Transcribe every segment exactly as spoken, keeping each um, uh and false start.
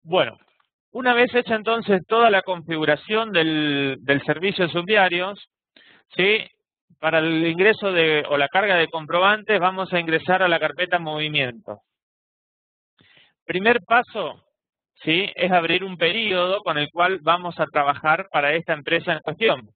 Bueno, una vez hecha entonces toda la configuración del, del servicio de subdiarios, ¿sí? Para el ingreso de o la carga de comprobantes vamos a ingresar a la carpeta movimiento. Primer paso, ¿sí? Es abrir un periodo con el cual vamos a trabajar para esta empresa en cuestión.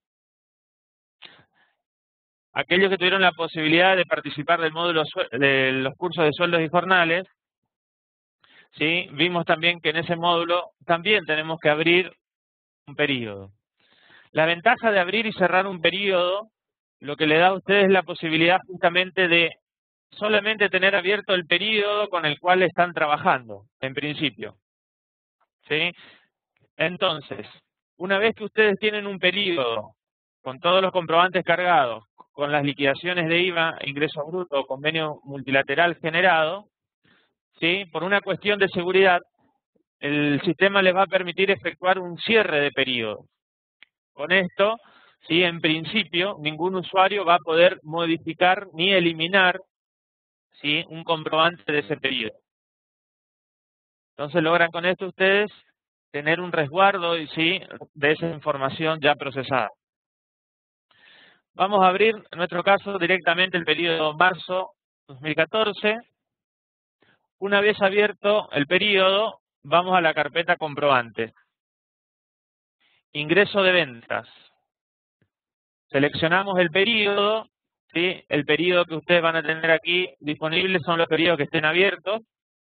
Aquellos que tuvieron la posibilidad de participar del módulo de los cursos de sueldos y jornales, ¿sí? Vimos también que en ese módulo también tenemos que abrir un periodo. La ventaja de abrir y cerrar un periodo, lo que le da a ustedes la posibilidad justamente de solamente tener abierto el periodo con el cual están trabajando, en principio. ¿Sí? Entonces, una vez que ustedes tienen un periodo con todos los comprobantes cargados, con las liquidaciones de I V A, ingreso bruto, convenio multilateral generado, ¿sí? Por una cuestión de seguridad, el sistema les va a permitir efectuar un cierre de periodo. Con esto, ¿sí? En principio, ningún usuario va a poder modificar ni eliminar, ¿sí? Un comprobante de ese periodo. Entonces logran con esto ustedes tener un resguardo, ¿sí? De esa información ya procesada. Vamos a abrir, en nuestro caso, directamente el periodo marzo dos mil catorce. Una vez abierto el periodo, vamos a la carpeta comprobante. Ingreso de ventas. Seleccionamos el periodo, ¿sí? El periodo que ustedes van a tener aquí disponible son los periodos que estén abiertos.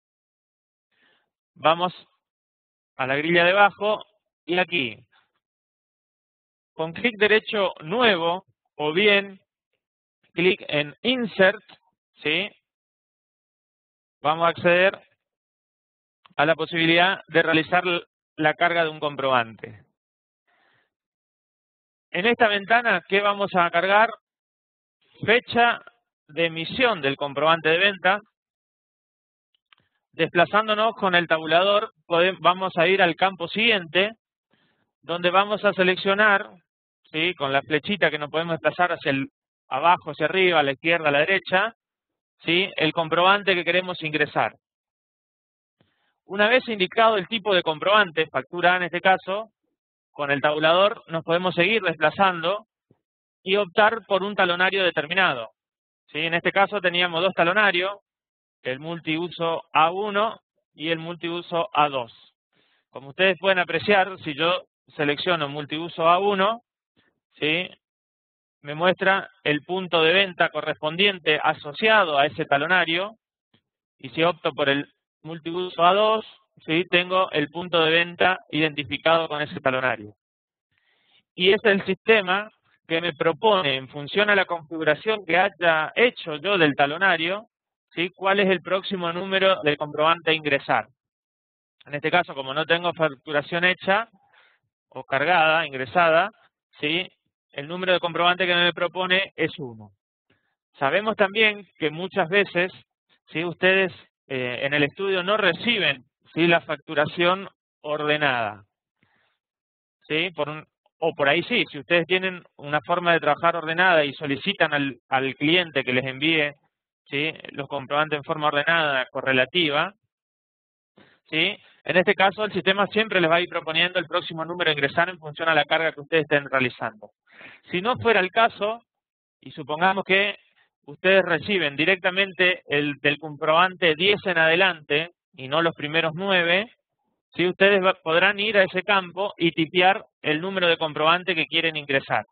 Vamos a la grilla de abajo y aquí, con clic derecho nuevo o bien clic en Insert, ¿sí? Vamos a acceder a la posibilidad de realizar la carga de un comprobante. En esta ventana, ¿qué vamos a cargar? Fecha de emisión del comprobante de venta. Desplazándonos con el tabulador, vamos a ir al campo siguiente, donde vamos a seleccionar, ¿sí? Con la flechita que nos podemos desplazar hacia el abajo, hacia arriba, a la izquierda, a la derecha, ¿sí? El comprobante que queremos ingresar. Una vez indicado el tipo de comprobante, factura A en este caso, con el tabulador nos podemos seguir desplazando y optar por un talonario determinado. ¿Sí? En este caso teníamos dos talonarios, el multiuso A uno y el multiuso A dos. Como ustedes pueden apreciar, si yo selecciono multiuso A uno, ¿sí? Me muestra el punto de venta correspondiente asociado a ese talonario, y si opto por el multiuso A dos, ¿sí? Tengo el punto de venta identificado con ese talonario. Y es el sistema que me propone, en función a la configuración que haya hecho yo del talonario, ¿sí? Cuál es el próximo número de comprobante a ingresar. En este caso, como no tengo facturación hecha o cargada, ingresada, ¿sí? El número de comprobante que me propone es uno. Sabemos también que muchas veces, ¿sí? Ustedes eh, en el estudio no reciben, ¿sí? La facturación ordenada, ¿sí? Por un, o por ahí sí, si ustedes tienen una forma de trabajar ordenada y solicitan al, al cliente que les envíe, ¿sí? Los comprobantes en forma ordenada, correlativa, ¿sí? En este caso, el sistema siempre les va a ir proponiendo el próximo número a ingresar en función a la carga que ustedes estén realizando. Si no fuera el caso, y supongamos que ustedes reciben directamente el del comprobante diez en adelante, y no los primeros nueve, ¿sí? Ustedes va, podrán ir a ese campo y tipear el número de comprobante que quieren ingresar.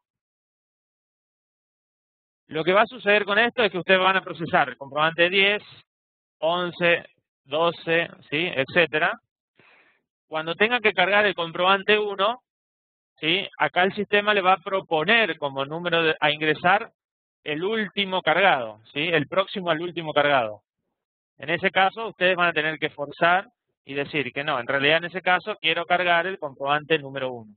Lo que va a suceder con esto es que ustedes van a procesar el comprobante diez, once, doce, ¿sí? Etcétera. Cuando tengan que cargar el comprobante uno, ¿sí? Acá el sistema le va a proponer como número de, a ingresar el último cargado, ¿sí? El próximo al último cargado. En ese caso, ustedes van a tener que forzar y decir que no, en realidad en ese caso quiero cargar el comprobante número uno.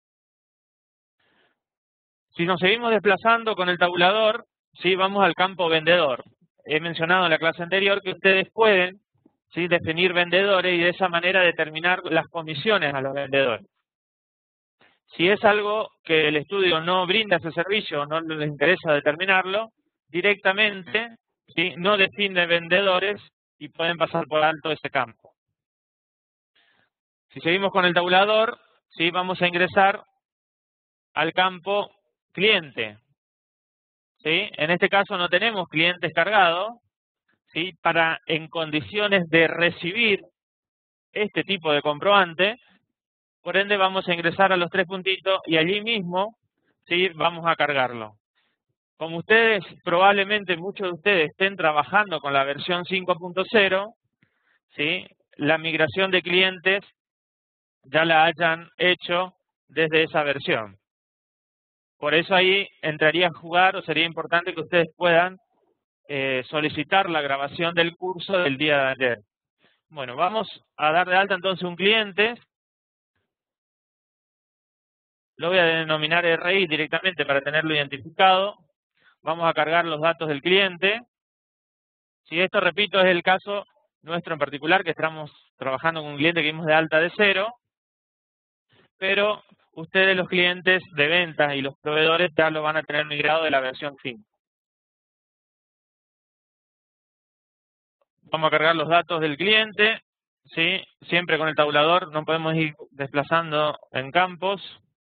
Si nos seguimos desplazando con el tabulador, ¿sí? Vamos al campo vendedor. He mencionado en la clase anterior que ustedes pueden, ¿sí? Definir vendedores y de esa manera determinar las comisiones a los vendedores. Si es algo que el estudio no brinda ese servicio, no les interesa determinarlo, directamente, ¿sí? No define vendedores y pueden pasar por alto ese campo. Si seguimos con el tabulador, ¿sí? Vamos a ingresar al campo cliente, ¿sí? En este caso no tenemos clientes cargados, ¿sí? Para en condiciones de recibir este tipo de comprobante, por ende vamos a ingresar a los tres puntitos y allí mismo, ¿sí? Vamos a cargarlo. Como ustedes, probablemente muchos de ustedes estén trabajando con la versión cinco punto cero, ¿sí? La migración de clientes ya la hayan hecho desde esa versión. Por eso ahí entraría a jugar, o sería importante que ustedes puedan eh, solicitar la grabación del curso del día de ayer. Bueno, vamos a dar de alta entonces un cliente. Lo voy a denominar R I directamente para tenerlo identificado. Vamos a cargar los datos del cliente. Si esto, repito, es el caso nuestro en particular, que estamos trabajando con un cliente que dimos de alta de cero, pero ustedes, los clientes de ventas y los proveedores, ya lo van a tener migrado de la versión cinco. Vamos a cargar los datos del cliente, ¿sí? Siempre con el tabulador, no podemos ir desplazando en campos.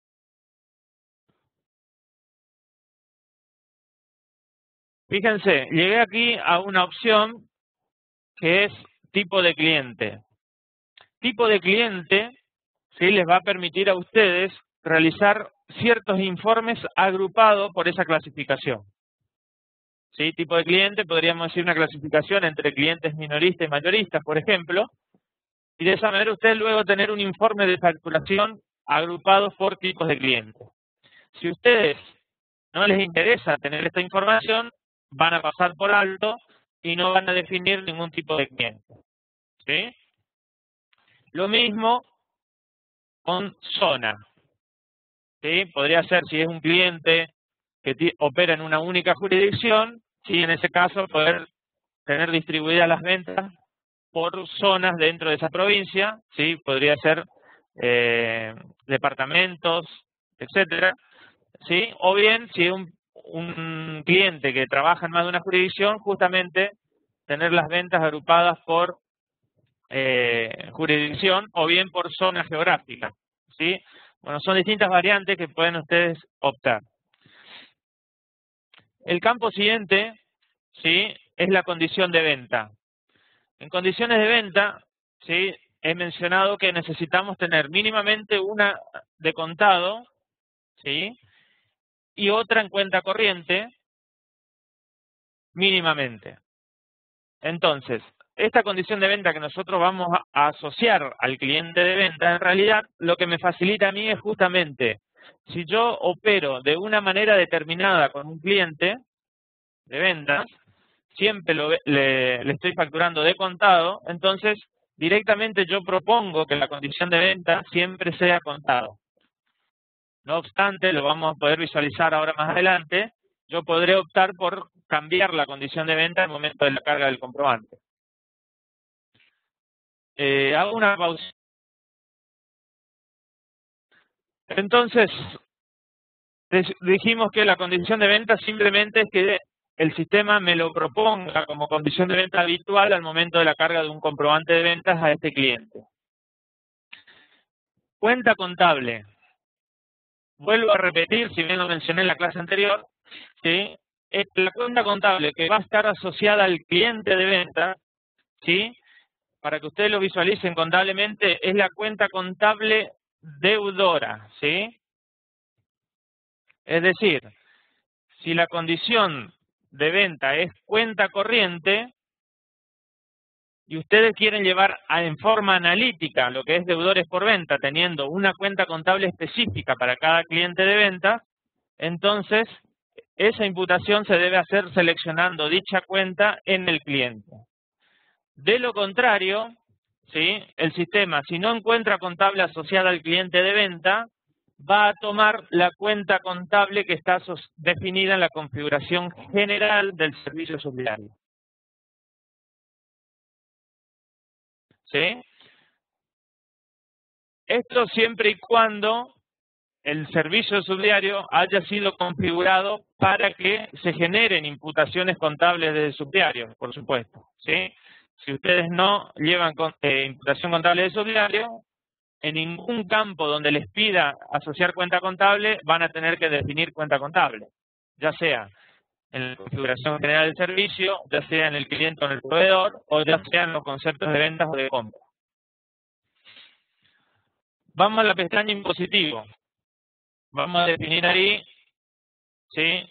Fíjense, llegué aquí a una opción que es tipo de cliente. Tipo de cliente, ¿sí? Les va a permitir a ustedes realizar ciertos informes agrupados por esa clasificación. ¿Sí? Tipo de cliente, podríamos decir una clasificación entre clientes minoristas y mayoristas, por ejemplo, y de esa manera ustedes luego tener un informe de facturación agrupados por tipos de clientes. Si a ustedes no les interesa tener esta información, van a pasar por alto y no van a definir ningún tipo de cliente. ¿Sí? Lo mismo con zona. ¿Sí? Podría ser, si es un cliente que opera en una única jurisdicción, sí, en ese caso poder tener distribuidas las ventas por zonas dentro de esa provincia, ¿sí? Podría ser eh, departamentos, etcétera, ¿sí? O bien, si es un, un cliente que trabaja en más de una jurisdicción, justamente tener las ventas agrupadas por eh, jurisdicción o bien por zona geográfica, ¿sí? Bueno, son distintas variantes que pueden ustedes optar. El campo siguiente, ¿sí? Es la condición de venta. En condiciones de venta, ¿sí? He mencionado que necesitamos tener mínimamente una de contado, ¿sí? Y otra en cuenta corriente, mínimamente. Entonces, esta condición de venta que nosotros vamos a asociar al cliente de venta, en realidad lo que me facilita a mí es justamente, si yo opero de una manera determinada con un cliente de ventas, siempre lo, le, le estoy facturando de contado, entonces directamente yo propongo que la condición de venta siempre sea contado. No obstante, lo vamos a poder visualizar ahora más adelante, yo podré optar por cambiar la condición de venta al momento de la carga del comprobante. Eh, hago una pausa. Entonces, dijimos que la condición de venta simplemente es que el sistema me lo proponga como condición de venta habitual al momento de la carga de un comprobante de ventas a este cliente. Cuenta contable. Vuelvo a repetir, si bien lo mencioné en la clase anterior, ¿sí? Es la cuenta contable que va a estar asociada al cliente de venta, ¿sí? Para que ustedes lo visualicen contablemente, es la cuenta contable deudora, ¿sí? Es decir, si la condición de venta es cuenta corriente y ustedes quieren llevar a, en forma analítica lo que es deudores por venta, teniendo una cuenta contable específica para cada cliente de venta, entonces esa imputación se debe hacer seleccionando dicha cuenta en el cliente. De lo contrario, ¿sí? El sistema, si no encuentra contable asociada al cliente de venta, va a tomar la cuenta contable que está definida en la configuración general del servicio subsidiario. ¿Sí? Esto siempre y cuando el servicio subsidiario haya sido configurado para que se generen imputaciones contables de subsidiario, por supuesto. ¿Sí? Si ustedes no llevan con, eh, imputación contable de subsidiario, en ningún campo donde les pida asociar cuenta contable van a tener que definir cuenta contable, ya sea en la configuración general del servicio, ya sea en el cliente o en el proveedor, o ya sea en los conceptos de ventas o de compra. Vamos a la pestaña impositivo. Vamos a definir ahí, ¿sí?,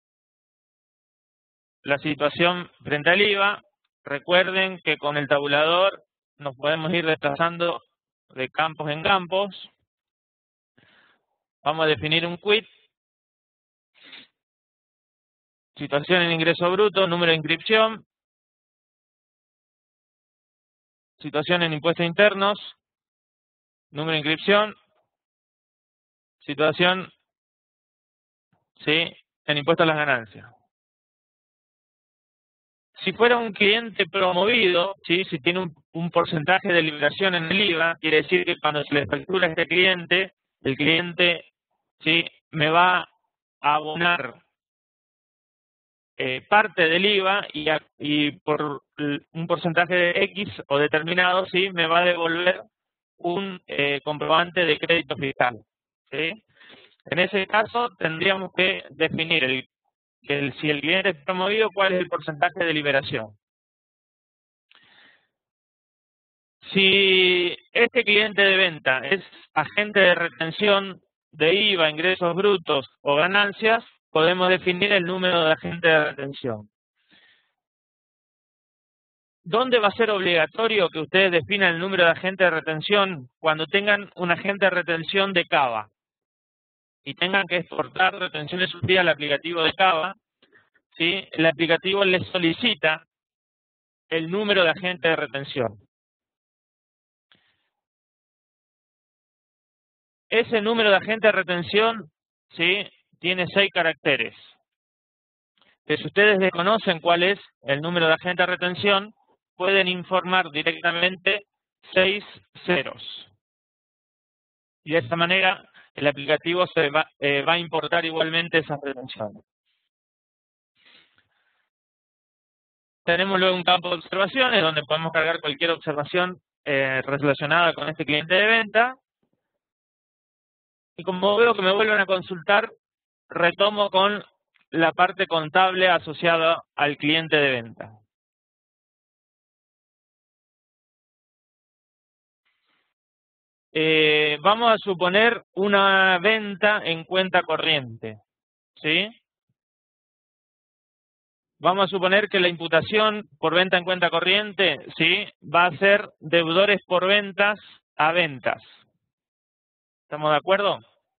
la situación frente al I V A. Recuerden que con el tabulador nos podemos ir desplazando de campos en campos. Vamos a definir un quit. Situación en ingreso bruto, número de inscripción. Situación en impuestos internos, número de inscripción. Situación, ¿sí?, en impuestos a las ganancias. Si fuera un cliente promovido, ¿sí?, si tiene un, un porcentaje de liberación en el I V A, quiere decir que cuando se le factura a este cliente, el cliente, ¿sí?, me va a abonar eh, parte del I V A y, a, y por un porcentaje de X o determinado, ¿sí?, me va a devolver un eh, comprobante de crédito fiscal, ¿sí? En ese caso tendríamos que definir el, el, si el cliente es promovido, cuál es el porcentaje de liberación. Si este cliente de venta es agente de retención de I V A, ingresos brutos o ganancias, podemos definir el número de agente de retención. ¿Dónde va a ser obligatorio que ustedes definan el número de agente de retención? Cuando tengan un agente de retención de Cava y tengan que exportar retenciones sufridas al aplicativo de Cava, ¿sí?, el aplicativo les solicita el número de agente de retención. Ese número de agente de retención, ¿sí?, tiene seis caracteres. Que si ustedes desconocen cuál es el número de agente de retención, pueden informar directamente seis ceros. Y de esta manera el aplicativo se va, eh, va a importar igualmente esas retenciones. Tenemos luego un campo de observaciones donde podemos cargar cualquier observación eh, relacionada con este cliente de venta. Y como veo que me vuelven a consultar, retomo con la parte contable asociada al cliente de venta. Eh, vamos a suponer una venta en cuenta corriente, ¿sí? Vamos a suponer que la imputación por venta en cuenta corriente, ¿sí?, va a ser deudores por ventas a ventas. ¿Estamos de acuerdo?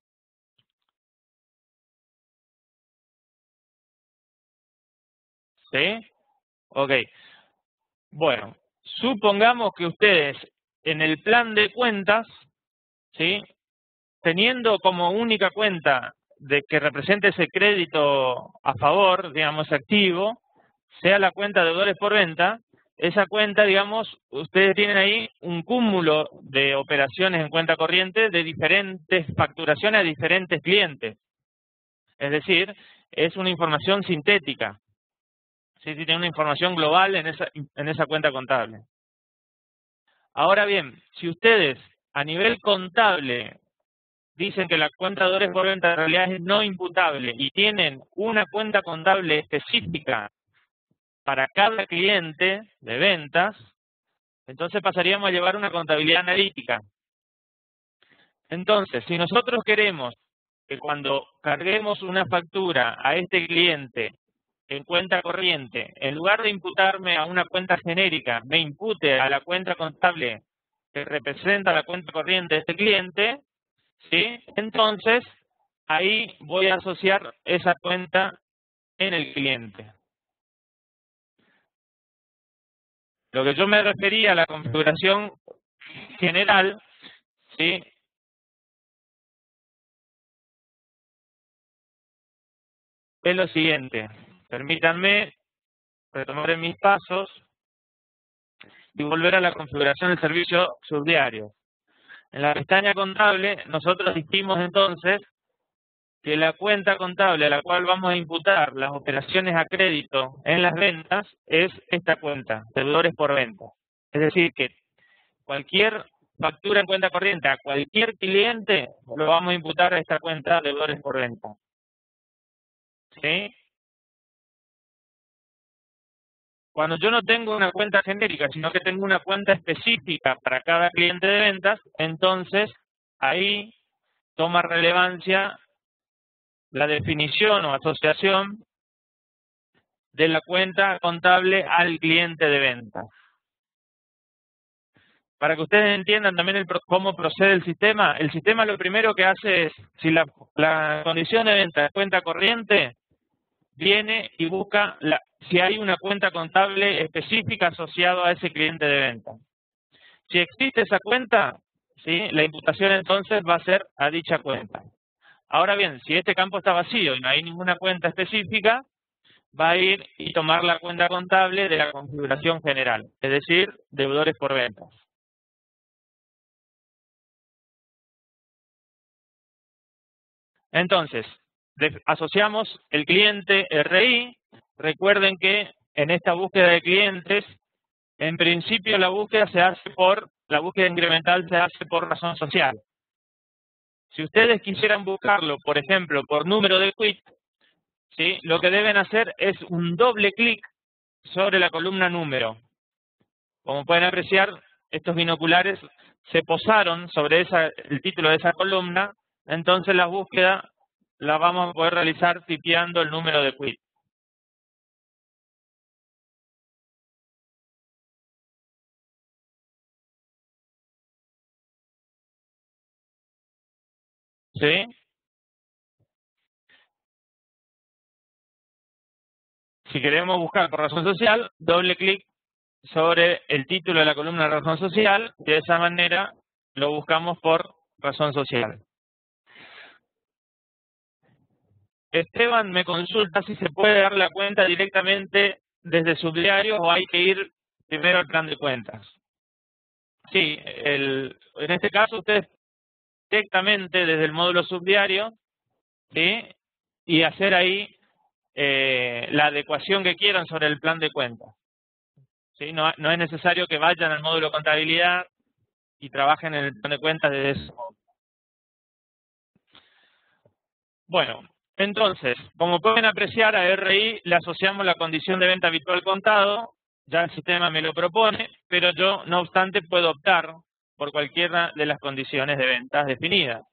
¿Sí? Ok. Bueno, supongamos que ustedes en el plan de cuentas, ¿sí?, teniendo como única cuenta de que represente ese crédito a favor, digamos, activo, sea la cuenta de deudores por venta, esa cuenta, digamos, ustedes tienen ahí un cúmulo de operaciones en cuenta corriente de diferentes facturaciones a diferentes clientes. Es decir, es una información sintética. Sí, sí, tiene una información global en esa, en esa cuenta contable. Ahora bien, si ustedes a nivel contable dicen que la cuenta de deudores por venta en realidad es no imputable y tienen una cuenta contable específica para cada cliente de ventas, entonces pasaríamos a llevar una contabilidad analítica. Entonces, si nosotros queremos que cuando carguemos una factura a este cliente en cuenta corriente, en lugar de imputarme a una cuenta genérica, me impute a la cuenta contable que representa la cuenta corriente de este cliente, ¿sí?, entonces ahí voy a asociar esa cuenta en el cliente. Lo que yo me refería a la configuración general, ¿sí?, es lo siguiente. Permítanme retomar en mis pasos y volver a la configuración del servicio subdiario. En la pestaña contable, nosotros dijimos entonces que la cuenta contable a la cual vamos a imputar las operaciones a crédito en las ventas es esta cuenta, deudores por venta. Es decir, que cualquier factura en cuenta corriente a cualquier cliente, lo vamos a imputar a esta cuenta de deudores por venta. ¿Sí? Cuando yo no tengo una cuenta genérica, sino que tengo una cuenta específica para cada cliente de ventas, entonces ahí toma relevancia la definición o asociación de la cuenta contable al cliente de ventas. Para que ustedes entiendan también el, cómo procede el sistema, el sistema lo primero que hace es, si la, la condición de venta es cuenta corriente, viene y busca la, si hay una cuenta contable específica asociada a ese cliente de venta. Si existe esa cuenta, ¿sí?, la imputación entonces va a ser a dicha cuenta. Ahora bien, si este campo está vacío y no hay ninguna cuenta específica, va a ir y tomar la cuenta contable de la configuración general, es decir, deudores por ventas. Entonces, asociamos el cliente R I. Recuerden que en esta búsqueda de clientes, en principio la búsqueda se hace por, la búsqueda incremental se hace por razón social. Si ustedes quisieran buscarlo, por ejemplo, por número de quit, ¿sí?, lo que deben hacer es un doble clic sobre la columna número. Como pueden apreciar, estos binoculares se posaron sobre esa, el título de esa columna, entonces la búsqueda la vamos a poder realizar tipeando el número de quit. ¿Sí? Si queremos buscar por razón social, doble clic sobre el título de la columna de razón social, y de esa manera lo buscamos por razón social. Esteban me consulta si se puede dar la cuenta directamente desde subdiario o hay que ir primero al plan de cuentas. Sí, el, en este caso ustedes directamente desde el módulo subdiario, ¿sí?, y hacer ahí eh, la adecuación que quieran sobre el plan de cuentas. ¿Sí? No, no es necesario que vayan al módulo contabilidad y trabajen en el plan de cuentas desde eso. Bueno, entonces, como pueden apreciar, a R I le asociamos la condición de venta habitual contado, ya el sistema me lo propone, pero yo, no obstante, puedo optar por cualquiera de las condiciones de ventas definidas.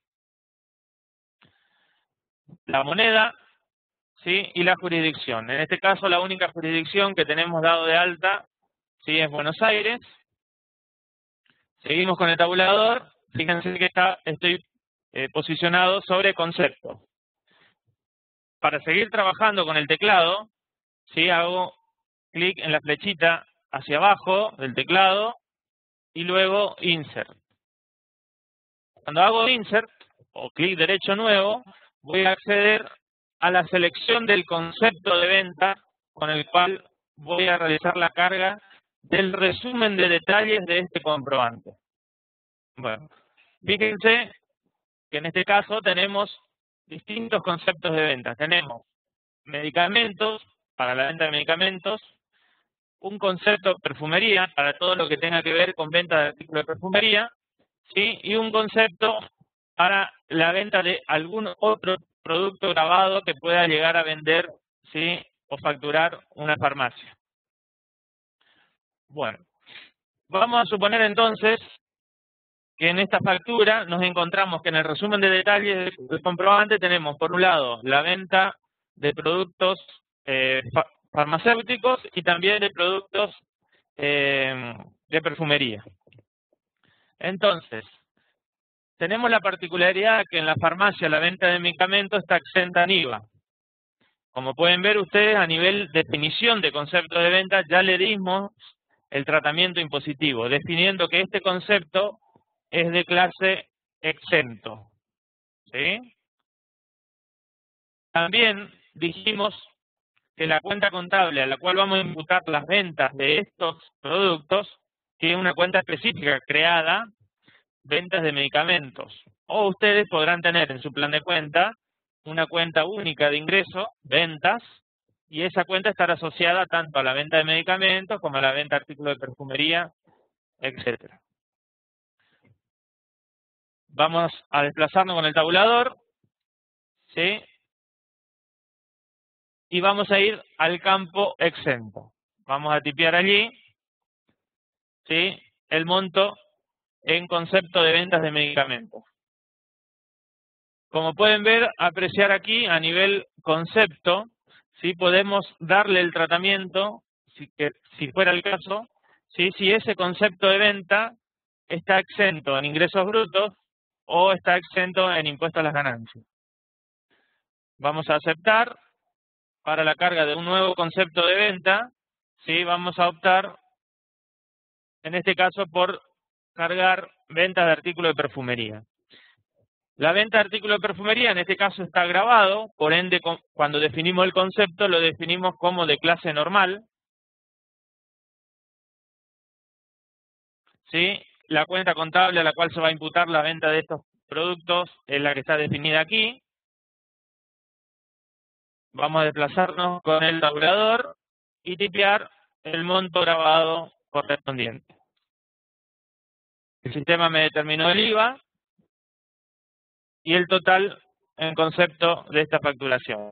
La moneda, ¿sí?, y la jurisdicción. En este caso, la única jurisdicción que tenemos dado de alta, ¿sí?, es Buenos Aires. Seguimos con el tabulador. Fíjense que está, estoy eh, posicionado sobre concepto. Para seguir trabajando con el teclado, ¿sí?, hago clic en la flechita hacia abajo del teclado y luego Insert. Cuando hago Insert o clic derecho nuevo, voy a acceder a la selección del concepto de venta con el cual voy a realizar la carga del resumen de detalles de este comprobante. Bueno, fíjense que en este caso tenemos distintos conceptos de venta. Tenemos medicamentos, para la venta de medicamentos, un concepto perfumería, para todo lo que tenga que ver con venta de artículos de perfumería, ¿sí?, y un concepto para la venta de algún otro producto grabado que pueda llegar a vender, ¿sí?, o facturar una farmacia. Bueno, vamos a suponer entonces que en esta factura nos encontramos que en el resumen de detalles del comprobante tenemos, por un lado, la venta de productos eh, farmacéuticos y también de productos eh, de perfumería. Entonces, tenemos la particularidad que en la farmacia la venta de medicamentos está exenta en I V A. Como pueden ver ustedes, a nivel de definición de concepto de venta, ya le dimos el tratamiento impositivo, definiendo que este concepto es de clase exento. ¿Sí? También dijimos que la cuenta contable a la cual vamos a imputar las ventas de estos productos tiene una cuenta específica creada, ventas de medicamentos. O ustedes podrán tener en su plan de cuenta una cuenta única de ingreso, ventas, y esa cuenta estará asociada tanto a la venta de medicamentos como a la venta de artículos de perfumería, etcétera. Vamos a desplazarnos con el tabulador, ¿sí? Y vamos a ir al campo exento. Vamos a tipear allí, ¿sí? El monto en concepto de ventas de medicamentos. Como pueden ver, apreciar aquí a nivel concepto, ¿sí? Podemos darle el tratamiento, si, que, si fuera el caso, ¿sí? Si ese concepto de venta está exento en ingresos brutos o está exento en impuestos a las ganancias. Vamos a aceptar. Para la carga de un nuevo concepto de venta, ¿sí? Vamos a optar, en este caso, por cargar ventas de artículos de perfumería. La venta de artículos de perfumería, en este caso, está grabado, por ende, cuando definimos el concepto, lo definimos como de clase normal, ¿sí? La cuenta contable a la cual se va a imputar la venta de estos productos es la que está definida aquí. Vamos a desplazarnos con el tabulador y tipear el monto grabado correspondiente. El sistema me determinó el I V A y el total en concepto de esta facturación.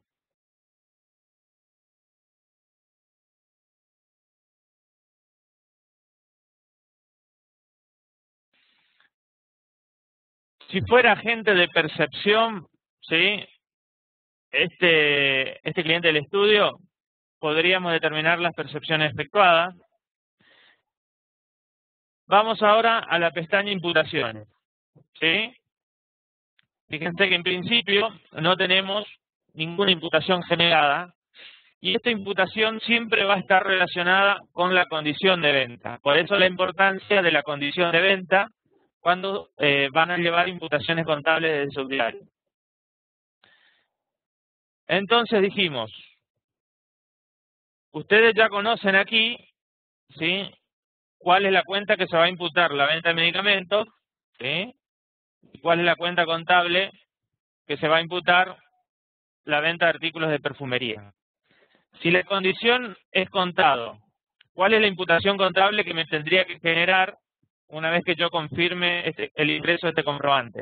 Si fuera agente de percepción, ¿sí? Este, este cliente del estudio, podríamos determinar las percepciones efectuadas. Vamos ahora a la pestaña imputaciones, ¿sí? Fíjense que en principio no tenemos ninguna imputación generada y esta imputación siempre va a estar relacionada con la condición de venta. Por eso la importancia de la condición de venta cuando eh, van a llevar imputaciones contables del subdiario. Entonces dijimos, ustedes ya conocen aquí, ¿sí? ¿Cuál es la cuenta que se va a imputar? La venta de medicamentos, ¿sí? ¿Y cuál es la cuenta contable que se va a imputar? La venta de artículos de perfumería. Si la condición es contado, ¿cuál es la imputación contable que me tendría que generar una vez que yo confirme este, el ingreso de este comprobante?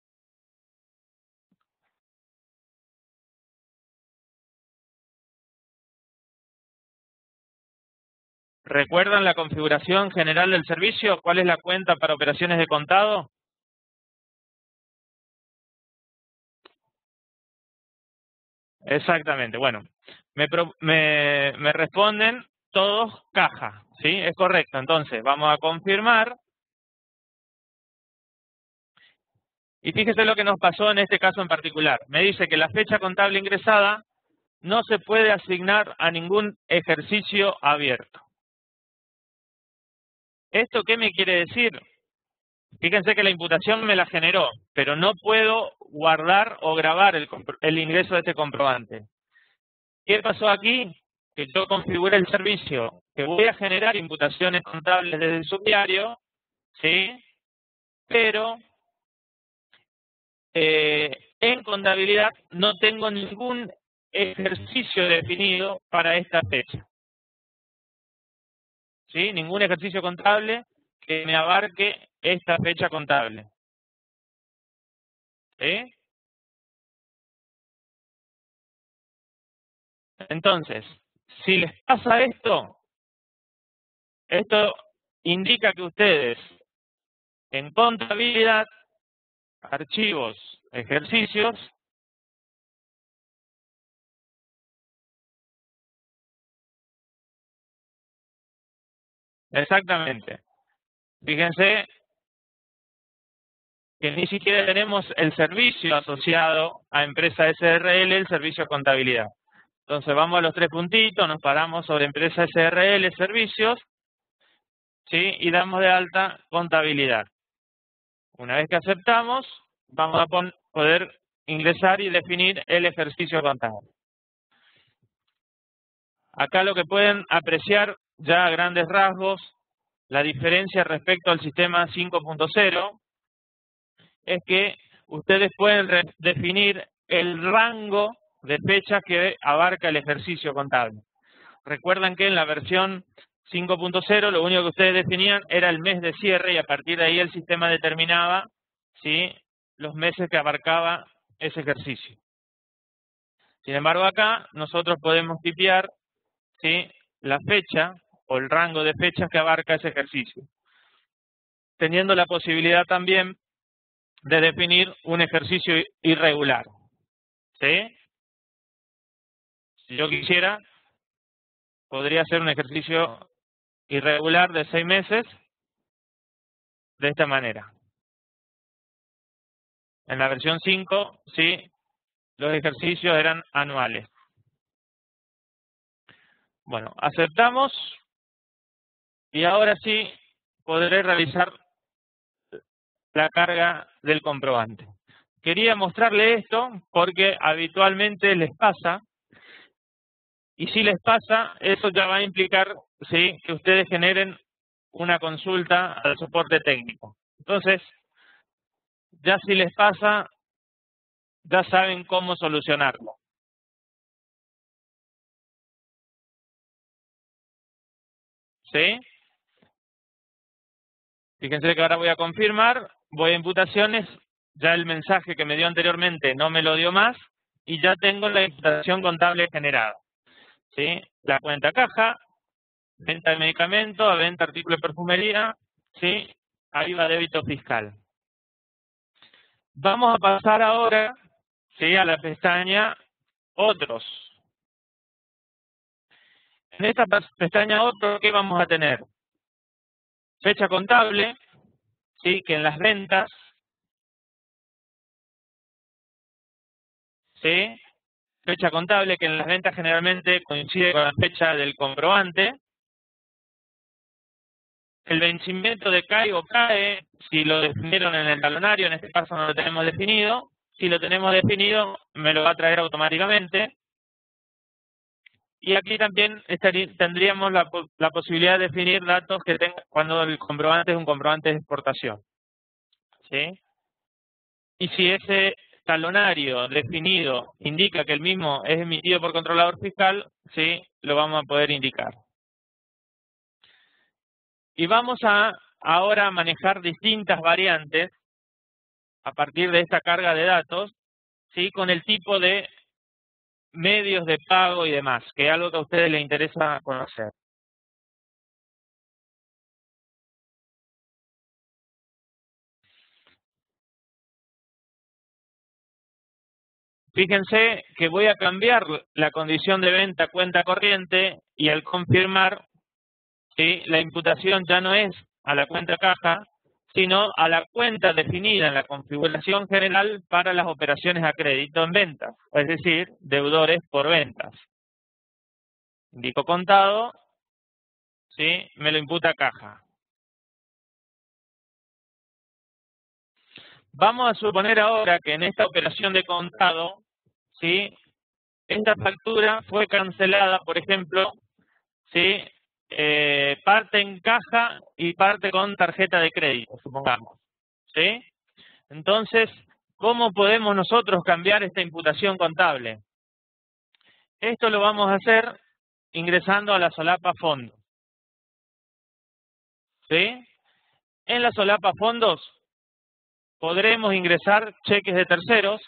¿Recuerdan la configuración general del servicio? ¿Cuál es la cuenta para operaciones de contado? Exactamente. Bueno, me, pro, me, me responden todos caja, ¿sí? Es correcto. Entonces, vamos a confirmar. Y fíjese lo que nos pasó en este caso en particular. Me dice que la fecha contable ingresada no se puede asignar a ningún ejercicio abierto. ¿Esto qué me quiere decir? Fíjense que la imputación me la generó, pero no puedo guardar o grabar el, el ingreso de este comprobante. ¿Qué pasó aquí? Que yo configuré el servicio que voy a generar imputaciones contables desde el subdiario, ¿sí? Pero eh, en contabilidad no tengo ningún ejercicio definido para esta fecha. ¿Sí? Ningún ejercicio contable que me abarque esta fecha contable. ¿Sí? Entonces, si les pasa esto, esto indica que ustedes en contabilidad, archivos, ejercicios, exactamente. Fíjense que ni siquiera tenemos el servicio asociado a empresa S R L, el servicio de contabilidad. Entonces vamos a los tres puntitos, nos paramos sobre empresa S R L, servicios, ¿sí? Y damos de alta contabilidad. Una vez que aceptamos, vamos a poder ingresar y definir el ejercicio contable. Acá lo que pueden apreciar ya a grandes rasgos, la diferencia respecto al sistema cinco punto cero, es que ustedes pueden definir el rango de fechas que abarca el ejercicio contable. Recuerdan que en la versión cinco punto cero lo único que ustedes definían era el mes de cierre y a partir de ahí el sistema determinaba, ¿sí?, los meses que abarcaba ese ejercicio. Sin embargo, acá nosotros podemos tipear, ¿sí?, la fecha o el rango de fechas que abarca ese ejercicio, teniendo la posibilidad también de definir un ejercicio irregular. ¿Sí? Si yo quisiera, podría hacer un ejercicio irregular de seis meses de esta manera. En la versión cinco, sí, los ejercicios eran anuales. Bueno, aceptamos y ahora sí podré realizar la carga del comprobante. Quería mostrarle esto porque habitualmente les pasa, y si les pasa, eso ya va a implicar, sí, que ustedes generen una consulta al soporte técnico. Entonces, ya si les pasa, ya saben cómo solucionarlo. ¿Sí? Fíjense que ahora voy a confirmar, voy a imputaciones, ya el mensaje que me dio anteriormente no me lo dio más, y ya tengo la imputación contable generada. ¿Sí? La cuenta caja, venta de medicamentos, venta de artículos de perfumería, ¿sí? Ahí va débito fiscal. Vamos a pasar ahora, ¿sí?, a la pestaña Otros. En esta pestaña Otros, ¿qué vamos a tener? Fecha contable, ¿sí?, que en las ventas, ¿sí?, fecha contable que en las ventas generalmente coincide con la fecha del comprobante. El vencimiento de cae o cae, si lo definieron en el talonario, en este caso no lo tenemos definido. Si lo tenemos definido, me lo va a traer automáticamente. Y aquí también estaría, tendríamos la, la posibilidad de definir datos que tenga cuando el comprobante es un comprobante de exportación. ¿Sí? Y si ese talonario definido indica que el mismo es emitido por controlador fiscal, sí, lo vamos a poder indicar. Y vamos a ahora manejar distintas variantes a partir de esta carga de datos, sí, con el tipo de medios de pago y demás, que es algo que a ustedes les interesa conocer. Fíjense que voy a cambiar la condición de venta a cuenta corriente y al confirmar, ¿sí?, la imputación ya no es a la cuenta caja, sino a la cuenta definida en la configuración general para las operaciones a crédito en ventas, es decir, deudores por ventas. Indico contado, ¿sí?, me lo imputa caja. Vamos a suponer ahora que en esta operación de contado, ¿sí?, esta factura fue cancelada, por ejemplo, ¿sí?, eh, parte en caja y parte con tarjeta de crédito, supongamos. ¿Sí? Entonces, ¿cómo podemos nosotros cambiar esta imputación contable? Esto lo vamos a hacer ingresando a la solapa fondos. ¿Sí? En la solapa fondos podremos ingresar cheques de terceros.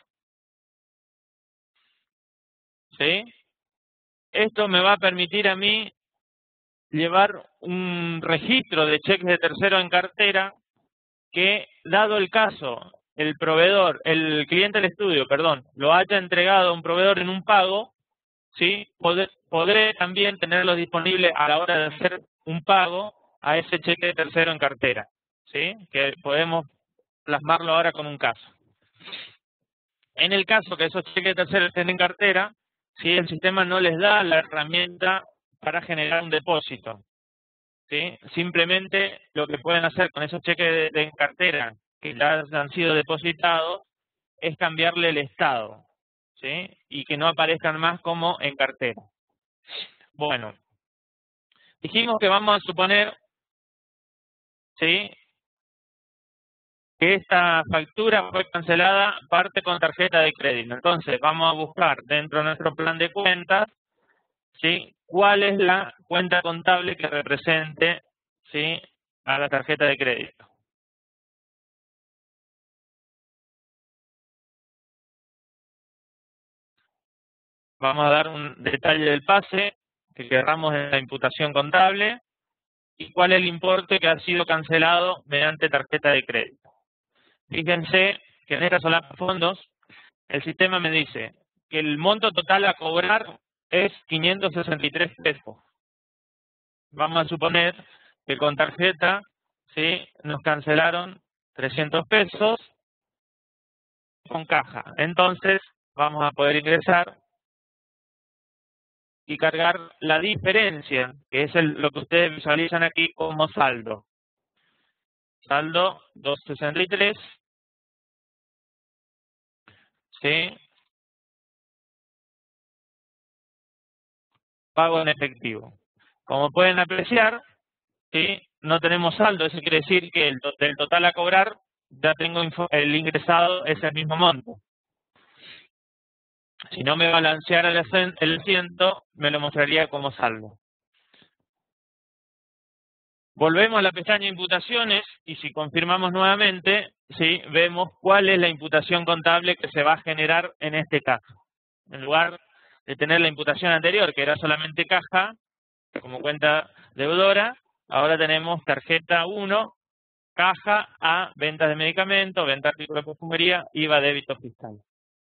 ¿Sí? Esto me va a permitir a mí llevar un registro de cheques de tercero en cartera que, dado el caso, el proveedor, el cliente del estudio, perdón, lo haya entregado a un proveedor en un pago, ¿sí?, podré, podré también tenerlo disponible a la hora de hacer un pago a ese cheque de tercero en cartera. ¿Sí? Que podemos plasmarlo ahora con un caso. En el caso que esos cheques de tercero estén en cartera, ¿sí?, el sistema no les da la herramienta para generar un depósito. ¿Sí? Simplemente lo que pueden hacer con esos cheques de, de en cartera que ya han sido depositados es cambiarle el estado, ¿sí?, y que no aparezcan más como en cartera. Bueno, dijimos que vamos a suponer, ¿sí?, que esta factura fue cancelada parte con tarjeta de crédito. Entonces vamos a buscar dentro de nuestro plan de cuentas, ¿sí?, cuál es la cuenta contable que represente, ¿sí?, a la tarjeta de crédito. vamos a dar un detalle del pase que querramos en la imputación contable y cuál es el importe que ha sido cancelado mediante tarjeta de crédito. Fíjense que en esta solapa fondos el sistema me dice que el monto total a cobrar es quinientos sesenta y tres pesos. Vamos a suponer que con tarjeta, ¿sí?, nos cancelaron trescientos pesos con caja. Entonces vamos a poder ingresar y cargar la diferencia, que es el, lo que ustedes visualizan aquí como saldo. Saldo doscientos sesenta y tres, ¿sí?, pago en efectivo. Como pueden apreciar, ¿sí?, no tenemos saldo. Eso quiere decir que el, del total a cobrar ya tengo el ingresado ese mismo monto. Si no me balanceara el, el asiento, me lo mostraría como saldo. Volvemos a la pestaña imputaciones y si confirmamos nuevamente, ¿sí?, vemos cuál es la imputación contable que se va a generar en este caso. En lugar de tener la imputación anterior, que era solamente caja, como cuenta deudora, ahora tenemos tarjeta uno, caja A, ventas de medicamentos, venta de artículos de perfumería, I V A, débito fiscal.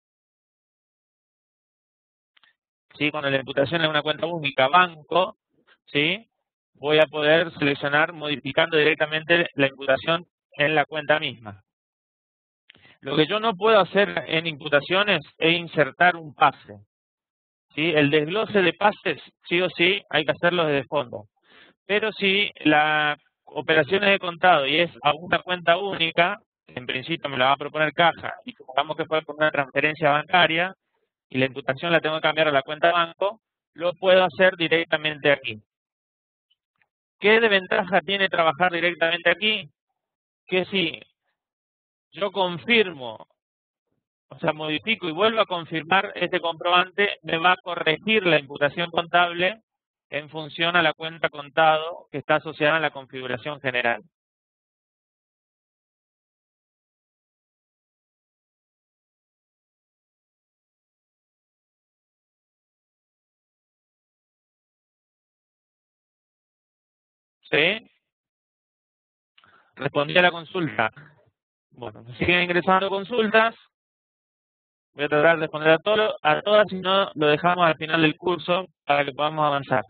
¿Sí? Cuando la imputación es una cuenta única, banco, ¿sí?, voy a poder seleccionar modificando directamente la imputación en la cuenta misma. Lo que yo no puedo hacer en imputaciones es insertar un pase. ¿Sí? El desglose de pases, sí o sí, hay que hacerlo desde fondo. Pero si la operación es de contado y es a una cuenta única, en principio me la va a proponer caja, y supongamos que fue por una transferencia bancaria, y la imputación la tengo que cambiar a la cuenta banco, lo puedo hacer directamente aquí. ¿Qué de ventaja tiene trabajar directamente aquí? Que si yo confirmo, o sea, modifico y vuelvo a confirmar este comprobante, me va a corregir la imputación contable en función a la cuenta contado que está asociada a la configuración general. ¿Sí? Respondí a la consulta. Bueno, siguen ingresando consultas. Voy a tratar de responder a, todo, a todas, si no lo dejamos al final del curso para que podamos avanzar.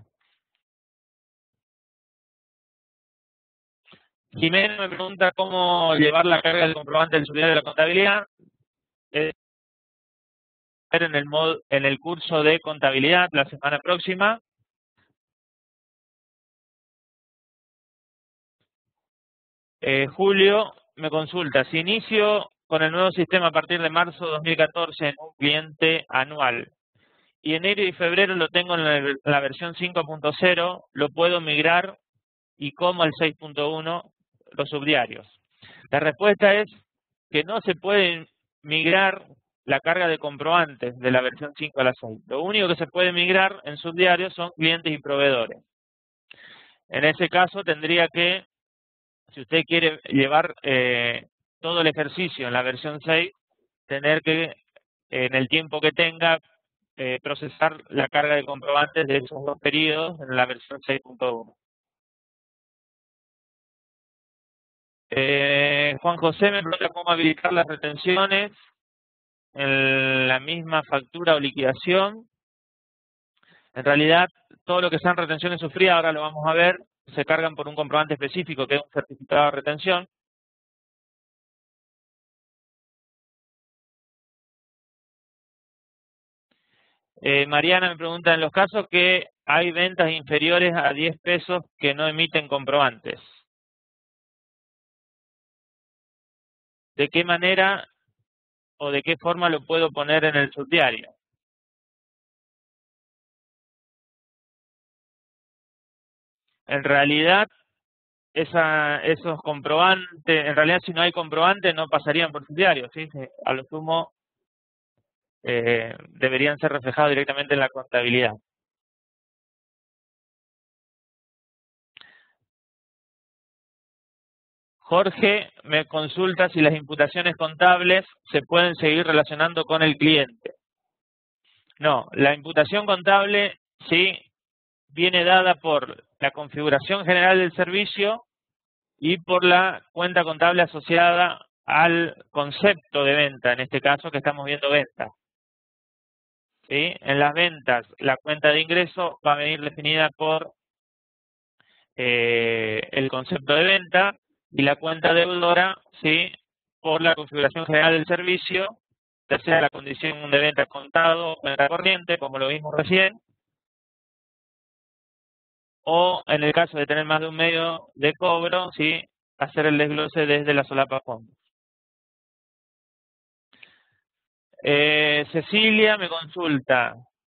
Jimena me pregunta cómo llevar la carga del comprobante del subsidiario de la contabilidad. Es en el mod, en el curso de contabilidad la semana próxima. Eh, Julio me consulta si inicio con el nuevo sistema a partir de marzo de dos mil catorce en un cliente anual y enero y febrero lo tengo en la, la versión cinco punto cero, lo puedo migrar y como el seis punto uno los subdiarios. La respuesta es que no se puede migrar la carga de comprobantes de la versión cinco a la seis. Lo único que se puede migrar en subdiarios son clientes y proveedores. En ese caso tendría que, si usted quiere llevar eh, todo el ejercicio en la versión seis, tener que, en el tiempo que tenga, eh, procesar la carga de comprobantes de esos dos periodos en la versión seis punto uno. Eh, Juan José me pregunta cómo habilitar las retenciones en la misma factura o liquidación. En realidad, todo lo que sean retenciones sufridas, ahora lo vamos a ver, se cargan por un comprobante específico que es un certificado de retención. Eh, Mariana me pregunta, en los casos que hay ventas inferiores a diez pesos que no emiten comprobantes, ¿de qué manera o de qué forma lo puedo poner en el subdiario? En realidad, esa, esos comprobantes, en realidad si no hay comprobante no pasarían por subdiario, ¿sí? A lo sumo eh, deberían ser reflejados directamente en la contabilidad. Jorge me consulta si las imputaciones contables se pueden seguir relacionando con el cliente. No, la imputación contable sí viene dada por la configuración general del servicio y por la cuenta contable asociada al concepto de venta, en este caso que estamos viendo venta. ¿Sí? En las ventas, la cuenta de ingreso va a venir definida por eh, el concepto de venta y la cuenta deudora, ¿sí? Por la configuración general del servicio, ya sea la condición de venta contado o cuenta corriente, como lo vimos recién, o en el caso de tener más de un medio de cobro, ¿sí? Hacer el desglose desde la solapa fondos. Eh, Cecilia me consulta.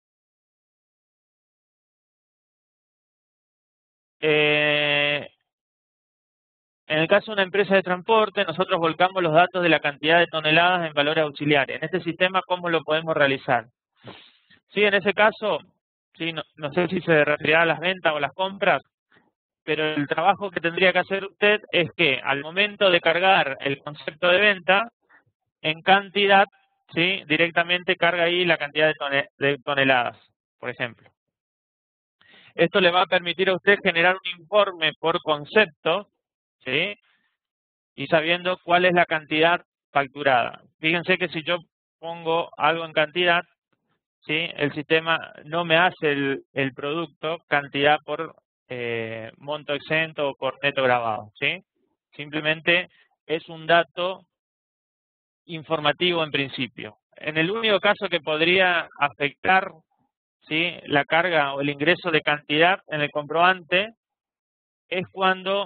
Eh, en el caso de una empresa de transporte, nosotros volcamos los datos de la cantidad de toneladas en valores auxiliares. En este sistema, ¿cómo lo podemos realizar? Sí, en ese caso, sí, no, no sé si se referirá a las ventas o las compras, pero el trabajo que tendría que hacer usted es que al momento de cargar el concepto de venta, en cantidad, ¿sí? Directamente carga ahí la cantidad de, tone, de toneladas, por ejemplo. Esto le va a permitir a usted generar un informe por concepto, ¿sí? Y sabiendo cuál es la cantidad facturada. Fíjense que si yo pongo algo en cantidad, ¿sí? El sistema no me hace el, el producto cantidad por eh, monto exento o por neto grabado, ¿sí? Simplemente es un dato informativo en principio. En el único caso que podría afectar, ¿sí? La carga o el ingreso de cantidad en el comprobante es cuando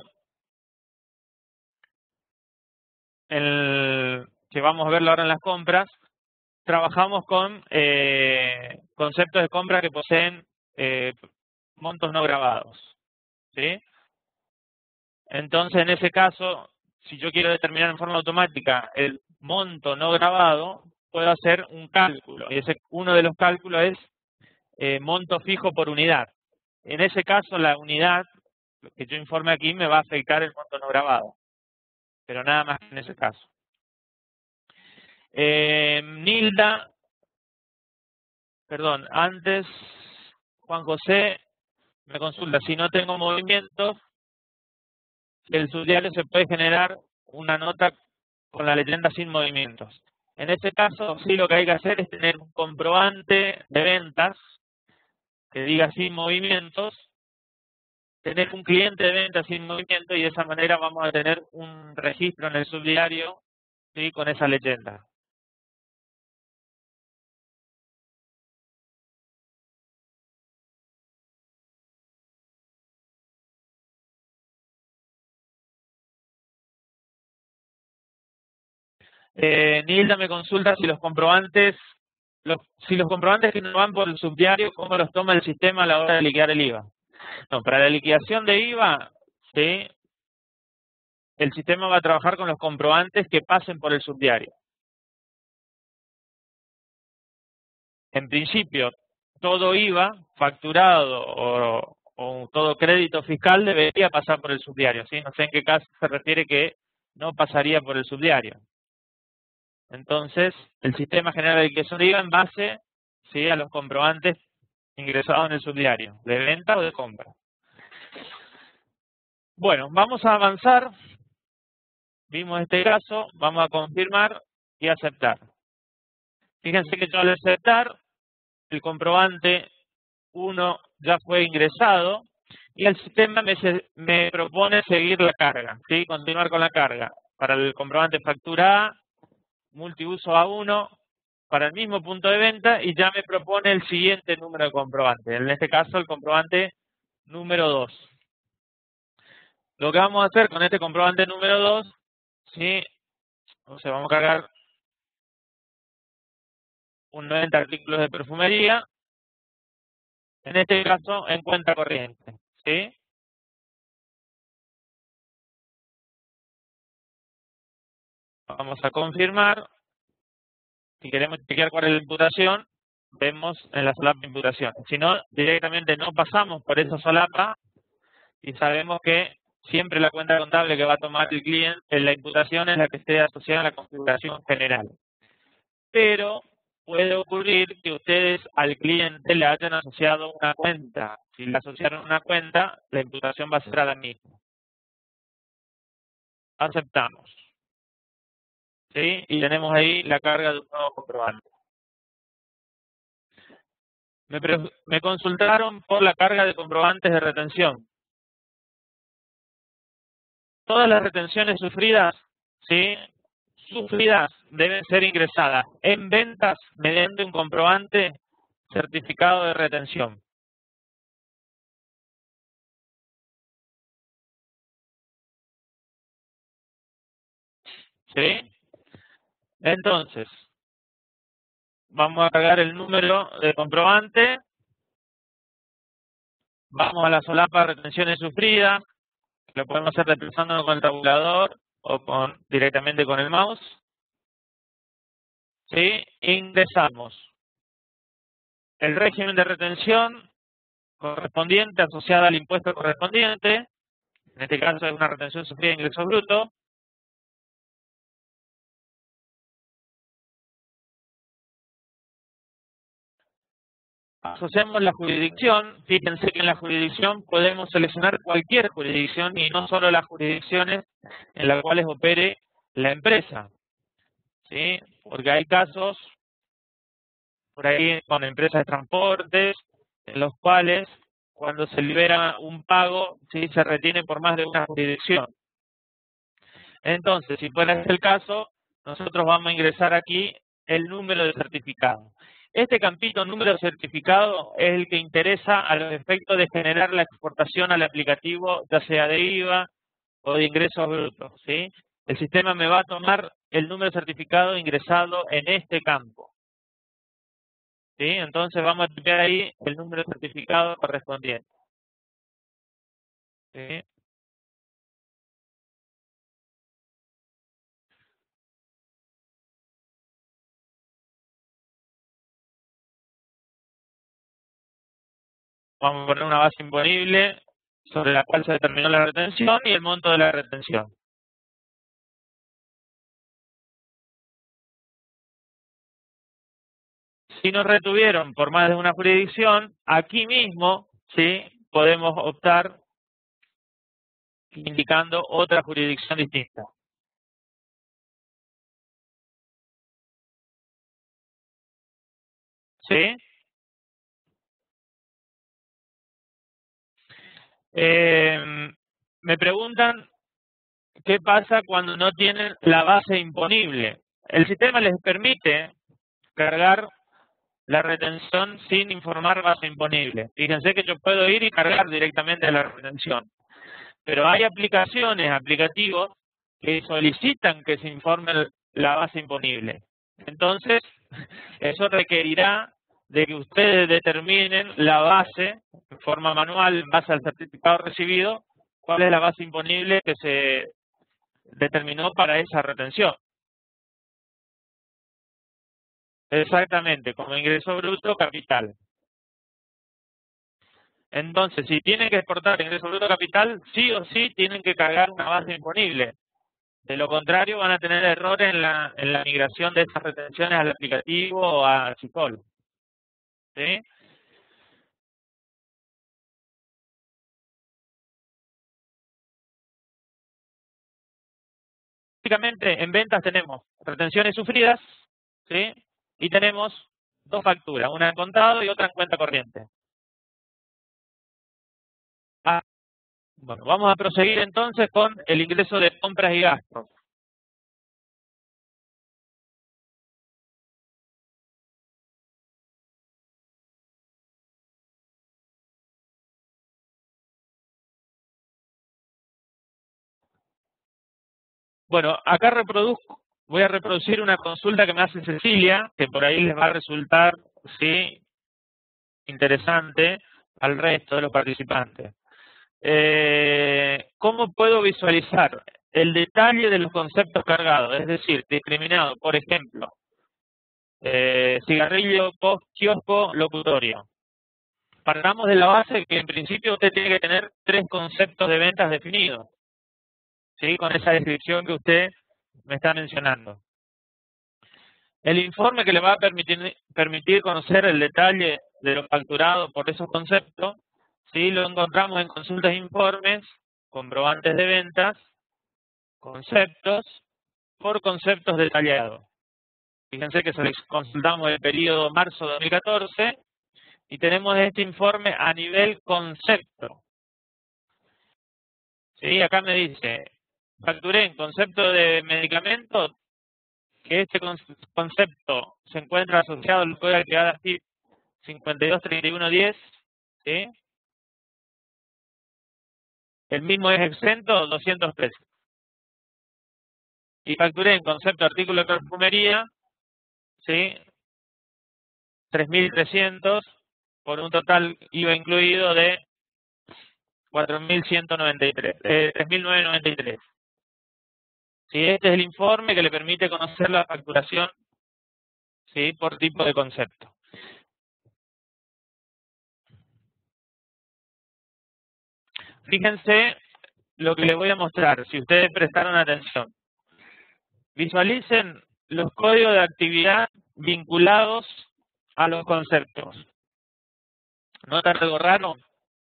el, que vamos a verlo ahora en las compras, trabajamos con eh, conceptos de compra que poseen eh, montos no grabados, ¿sí? Entonces, en ese caso, si yo quiero determinar en forma automática el monto no grabado, puedo hacer un cálculo. Y ese, uno de los cálculos es eh, monto fijo por unidad. En ese caso, la unidad, lo que yo informe aquí, me va a afectar el monto no grabado. Pero nada más que en ese caso. Eh, Nilda, perdón, antes Juan José me consulta, si no tengo movimientos, el subdiario se puede generar una nota con la leyenda sin movimientos. En este caso, sí, lo que hay que hacer es tener un comprobante de ventas que diga sin movimientos, tener un cliente de ventas sin movimiento y de esa manera vamos a tener un registro en el subdiario, ¿sí? Con esa leyenda. Eh, Nilda me consulta si los comprobantes, los, si los comprobantes que no van por el subdiario, ¿cómo los toma el sistema a la hora de liquidar el I V A? No, para la liquidación de I V A, ¿sí? El sistema va a trabajar con los comprobantes que pasen por el subdiario. En principio, todo I V A facturado o, o todo crédito fiscal debería pasar por el subdiario, ¿sí? No sé en qué caso se refiere que no pasaría por el subdiario. Entonces, el sistema genera la liquidación de I V A en base, ¿sí? A los comprobantes ingresados en el subdiario, de venta o de compra. Bueno, vamos a avanzar. Vimos este caso, vamos a confirmar y aceptar. Fíjense que yo al aceptar, el comprobante uno ya fue ingresado y el sistema me, me propone seguir la carga, ¿sí? Continuar con la carga. Para el comprobante factura A, multiuso A uno, para el mismo punto de venta y ya me propone el siguiente número de comprobante. En este caso, el comprobante número dos. Lo que vamos a hacer con este comprobante número dos, ¿sí? O sea, vamos a cargar un noventa artículos de perfumería, en este caso en cuenta corriente, ¿sí? Vamos a confirmar. Si queremos chequear cuál es la imputación, vemos en la solapa de imputación. Si no, directamente no pasamos por esa solapa y sabemos que siempre la cuenta contable que va a tomar el cliente en la imputación es la que esté asociada a la configuración general. Pero puede ocurrir que ustedes al cliente le hayan asociado una cuenta. Si le asociaron una cuenta, la imputación va a ser a la misma. Aceptamos. ¿Sí? Y tenemos ahí la carga de un nuevo comprobante. Me, me consultaron por la carga de comprobantes de retención. Todas las retenciones sufridas, ¿sí? Sufridas deben ser ingresadas en ventas mediante un comprobante certificado de retención. ¿Sí? Entonces, vamos a cargar el número de comprobante. Vamos a la solapa de retenciones sufridas. Lo podemos hacer desplazándolo con el tabulador o con directamente con el mouse. ¿Sí? Ingresamos el régimen de retención correspondiente asociada al impuesto correspondiente. En este caso es una retención sufrida de ingresos brutos. Asociamos la jurisdicción. Fíjense que en la jurisdicción podemos seleccionar cualquier jurisdicción y no solo las jurisdicciones en las cuales opere la empresa. ¿Sí? Porque hay casos por ahí con empresas de transportes en los cuales cuando se libera un pago, ¿sí?, se retiene por más de una jurisdicción. Entonces, si fuera ese el caso, nosotros vamos a ingresar aquí el número de certificado. Este campito número de certificado es el que interesa a los efectos de generar la exportación al aplicativo, ya sea de I V A o de ingresos brutos, ¿sí? El sistema me va a tomar el número de certificado ingresado en este campo. ¿Sí? Entonces vamos a tipear ahí el número de certificado correspondiente. ¿Sí? Vamos a poner una base imponible sobre la cual se determinó la retención y el monto de la retención. Si nos retuvieron por más de una jurisdicción, aquí mismo, ¿sí?, podemos optar indicando otra jurisdicción distinta. ¿Sí? Eh, me preguntan qué pasa cuando no tienen la base imponible. El sistema les permite cargar la retención sin informar base imponible. Fíjense que yo puedo ir y cargar directamente la retención. Pero hay aplicaciones, aplicativos, que solicitan que se informe la base imponible. Entonces, eso requerirá de que ustedes determinen la base, en forma manual, en base al certificado recibido, cuál es la base imponible que se determinó para esa retención. Exactamente, como ingreso bruto capital. Entonces, si tienen que exportar ingreso bruto capital, sí o sí tienen que cargar una base imponible. De lo contrario, van a tener errores en la, en la migración de esas retenciones al aplicativo o a Chicol. ¿Sí? Básicamente, en ventas tenemos retenciones sufridas, ¿sí?, y tenemos dos facturas, una en contado y otra en cuenta corriente. Ah, bueno, vamos a proseguir entonces con el ingreso de compras y gastos. Bueno, acá reproduzco, voy a reproducir una consulta que me hace Cecilia, que por ahí les va a resultar, sí, interesante al resto de los participantes. Eh, ¿Cómo puedo visualizar el detalle de los conceptos cargados? Es decir, discriminado, por ejemplo, eh, cigarrillo, post, kiosco, locutorio. Partamos de la base que en principio usted tiene que tener tres conceptos de ventas definidos, ¿sí?, con esa descripción que usted me está mencionando. El informe que le va a permitir, permitir conocer el detalle de lo facturado por esos conceptos, ¿sí? Lo encontramos en consultas e informes, comprobantes de ventas, conceptos, por conceptos detallados. Fíjense que consultamos el periodo marzo de dos mil catorce y tenemos este informe a nivel concepto. ¿Sí? Acá me dice, facturé en concepto de medicamento, que este concepto se encuentra asociado al código de actividad A F I P cincuenta y dos treinta y uno diez, ¿sí? El mismo es exento, doscientos pesos. Y facturé en concepto de artículo de perfumería, ¿sí? tres mil trescientos por un total I V A incluido de cuatro mil ciento noventa y tres, eh, tres mil novecientos noventa y tres. ¿Sí? Este es el informe que le permite conocer la facturación, ¿sí? Por tipo de concepto. Fíjense lo que les voy a mostrar, si ustedes prestaron atención. Visualicen los códigos de actividad vinculados a los conceptos. ¿Notan algo raro?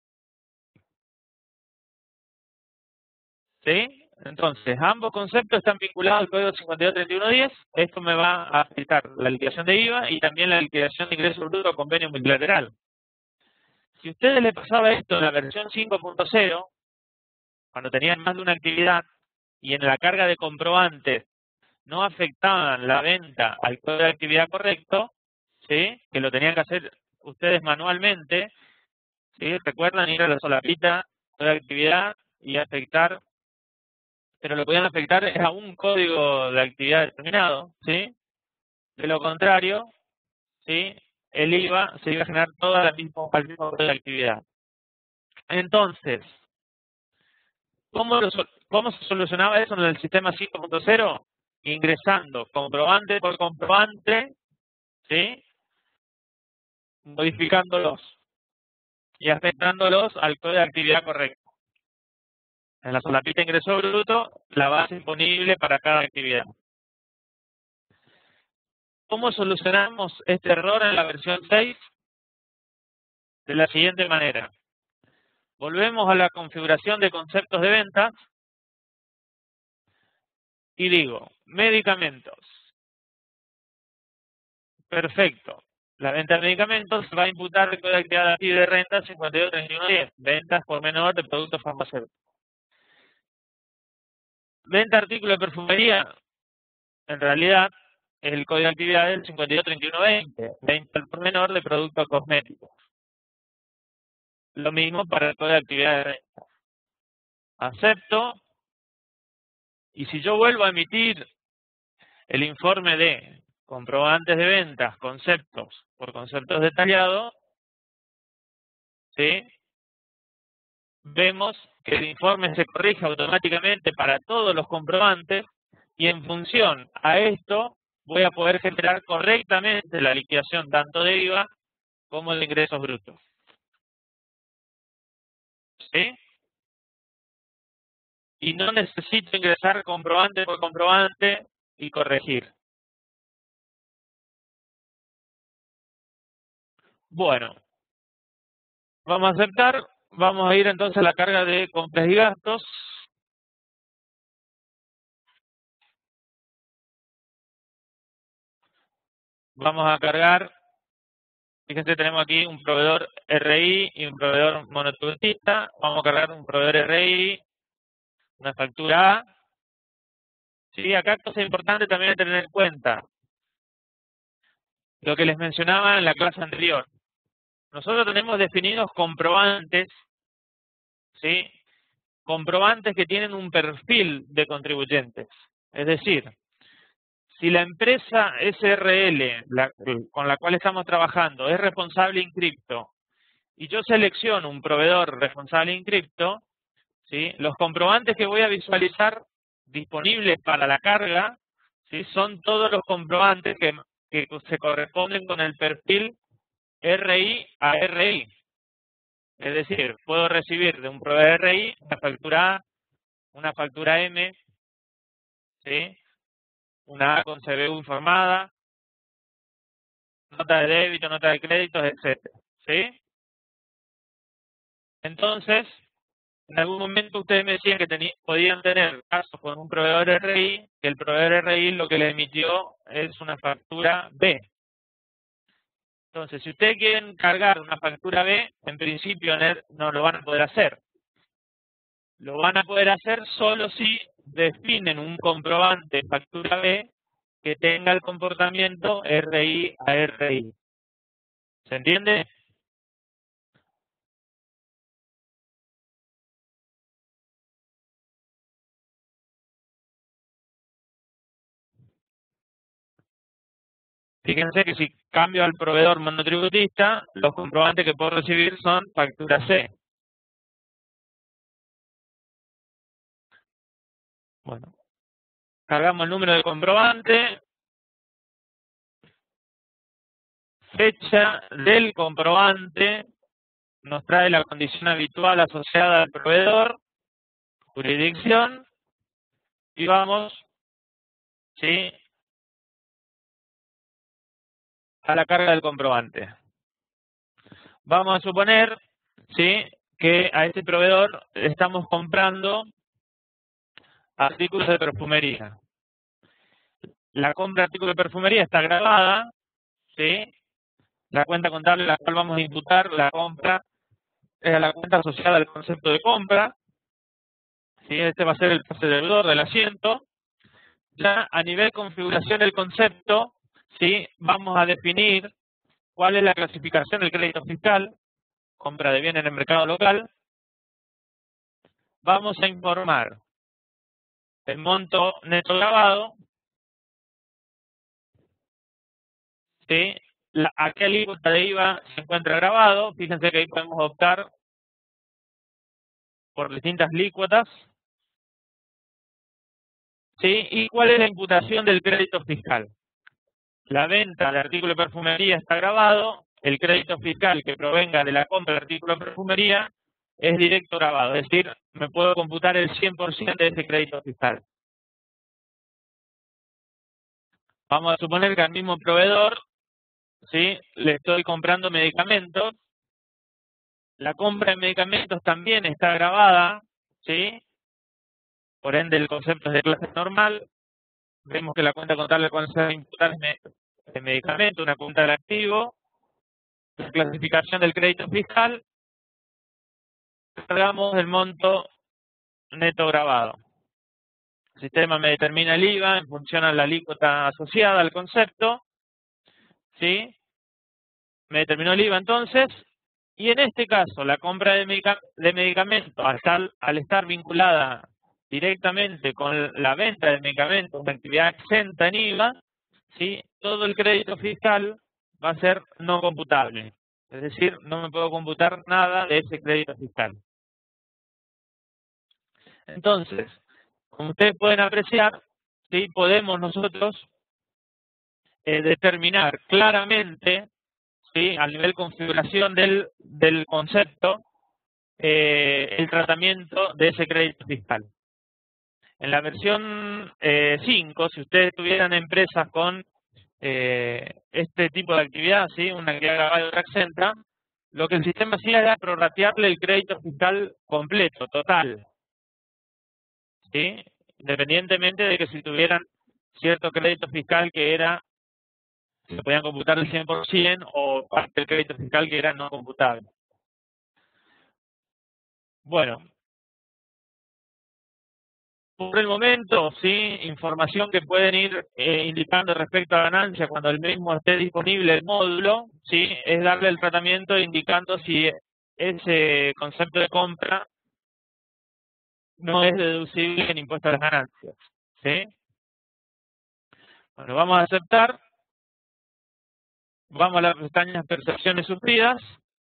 ¿Sí? Entonces, ambos conceptos están vinculados al código cincuenta y dos treinta y uno diez. Esto me va a afectar la liquidación de I V A y también la liquidación de ingreso bruto a convenio multilateral. Si a ustedes les pasaba esto en la versión cinco punto cero, cuando tenían más de una actividad y en la carga de comprobantes no afectaban la venta al código de actividad correcto, ¿sí? Que lo tenían que hacer ustedes manualmente, ¿sí? Recuerdan ir a la solapita de actividad y afectar, pero lo podían afectar es a un código de actividad determinado, ¿sí? De lo contrario, ¿sí? El I V A se iba a generar toda la misma, al mismo código de actividad. Entonces, ¿cómo, lo, ¿cómo se solucionaba eso en el sistema cinco punto cero? Ingresando comprobante por comprobante, ¿sí? Modificándolos y afectándolos al código de actividad correcto. En la solapita ingreso bruto, la base disponible para cada actividad. ¿Cómo solucionamos este error en la versión seis? De la siguiente manera. Volvemos a la configuración de conceptos de ventas y digo, medicamentos. Perfecto. La venta de medicamentos va a imputar el código de actividad de renta cincuenta y dos treinta y uno diez. Ventas por menor de productos farmacéuticos. Venta de artículos de perfumería. En realidad, es el código de actividad del cincuenta y dos treinta y uno veinte. Venta al por menor de productos cosméticos. Lo mismo para el código de actividad de renta. Acepto. Y si yo vuelvo a emitir el informe de comprobantes de ventas, conceptos por conceptos detallados, ¿sí? Vemos que el informe se corrige automáticamente para todos los comprobantes y en función a esto voy a poder generar correctamente la liquidación tanto de I V A como de ingresos brutos. ¿Sí? Y no necesito ingresar comprobante por comprobante y corregir. Bueno, vamos a aceptar. Vamos a ir entonces a la carga de compras y gastos. Vamos a cargar, fíjense, tenemos aquí un proveedor R I y un proveedor monotributista. Vamos a cargar un proveedor R I, una factura A. Sí, acá cosa importante también tener en cuenta lo que les mencionaba en la clase anterior. Nosotros tenemos definidos comprobantes, ¿sí? Comprobantes que tienen un perfil de contribuyentes. Es decir, si la empresa S R L la, con la cual estamos trabajando es responsable inscripto y yo selecciono un proveedor responsable inscripto, ¿sí? Los comprobantes que voy a visualizar disponibles para la carga, ¿sí? Son todos los comprobantes que, que se corresponden con el perfil R I a R I. Es decir, puedo recibir de un proveedor R I una factura A, una factura M, ¿sí? Una A con C B U informada, nota de débito, nota de crédito, etcétera. ¿Sí? Entonces, en algún momento ustedes me decían que tení, podían tener casos con un proveedor R I, que el proveedor R I lo que le emitió es una factura B. Entonces, si ustedes quieren cargar una factura B, en principio no lo van a poder hacer. Lo van a poder hacer solo si definen un comprobante factura B que tenga el comportamiento R I a R I. ¿Se entiende? Fíjense que si cambio al proveedor monotributista, los comprobantes que puedo recibir son factura C. Bueno, cargamos el número de comprobante, fecha del comprobante, nos trae la condición habitual asociada al proveedor, jurisdicción, y vamos, ¿sí?, a la carga del comprobante. Vamos a suponer, ¿sí?, que a este proveedor estamos comprando artículos de perfumería. La compra de artículos de perfumería está grabada, ¿sí? La cuenta contable a la cual vamos a imputar la compra es la cuenta asociada al concepto de compra, ¿sí? Este va a ser el poseedor del asiento. Ya a nivel configuración del concepto, ¿sí?, vamos a definir cuál es la clasificación del crédito fiscal, compra de bienes en el mercado local. Vamos a informar el monto neto grabado, ¿sí?, la, a qué alícuota de I V A se encuentra grabado. Fíjense que ahí podemos optar por distintas alícuotas, ¿sí?, y cuál es la imputación del crédito fiscal. La venta de artículos de perfumería está grabado, el crédito fiscal que provenga de la compra de artículos de perfumería es directo grabado, es decir, me puedo computar el cien por ciento de ese crédito fiscal. Vamos a suponer que al mismo proveedor, ¿sí?, le estoy comprando medicamentos. La compra de medicamentos también está grabada, ¿sí? Por ende, el concepto es de clase normal. Vemos que la cuenta contable cuando se va a imputar de medicamento, una cuenta del activo, la clasificación del crédito fiscal, cargamos el monto neto grabado. El sistema me determina el I V A en función a la alícuota asociada al concepto, ¿sí? Me determinó el I V A entonces, y en este caso la compra de, medica de medicamentos al estar, al estar vinculada directamente con la venta de medicamentos, una actividad exenta en I V A, ¿sí?, todo el crédito fiscal va a ser no computable. Es decir, no me puedo computar nada de ese crédito fiscal. Entonces, como ustedes pueden apreciar, ¿sí?, podemos nosotros eh, determinar claramente, ¿sí?, a nivel configuración del, del concepto, eh, el tratamiento de ese crédito fiscal. En la versión eh, cinco, si ustedes tuvieran empresas con eh, este tipo de actividad, ¿sí?, una actividad grabada y otra exenta, lo que el sistema hacía era prorratearle el crédito fiscal completo, total, ¿sí?, independientemente de que si tuvieran cierto crédito fiscal que era, se podían computar el cien por ciento o parte del crédito fiscal que era no computable. Bueno, por el momento, sí, información que pueden ir eh, indicando respecto a ganancia cuando el mismo esté disponible el módulo, sí, es darle el tratamiento indicando si ese concepto de compra no es deducible en impuesto a las ganancias, ¿sí? Bueno, vamos a aceptar, vamos a la pestaña percepciones sufridas,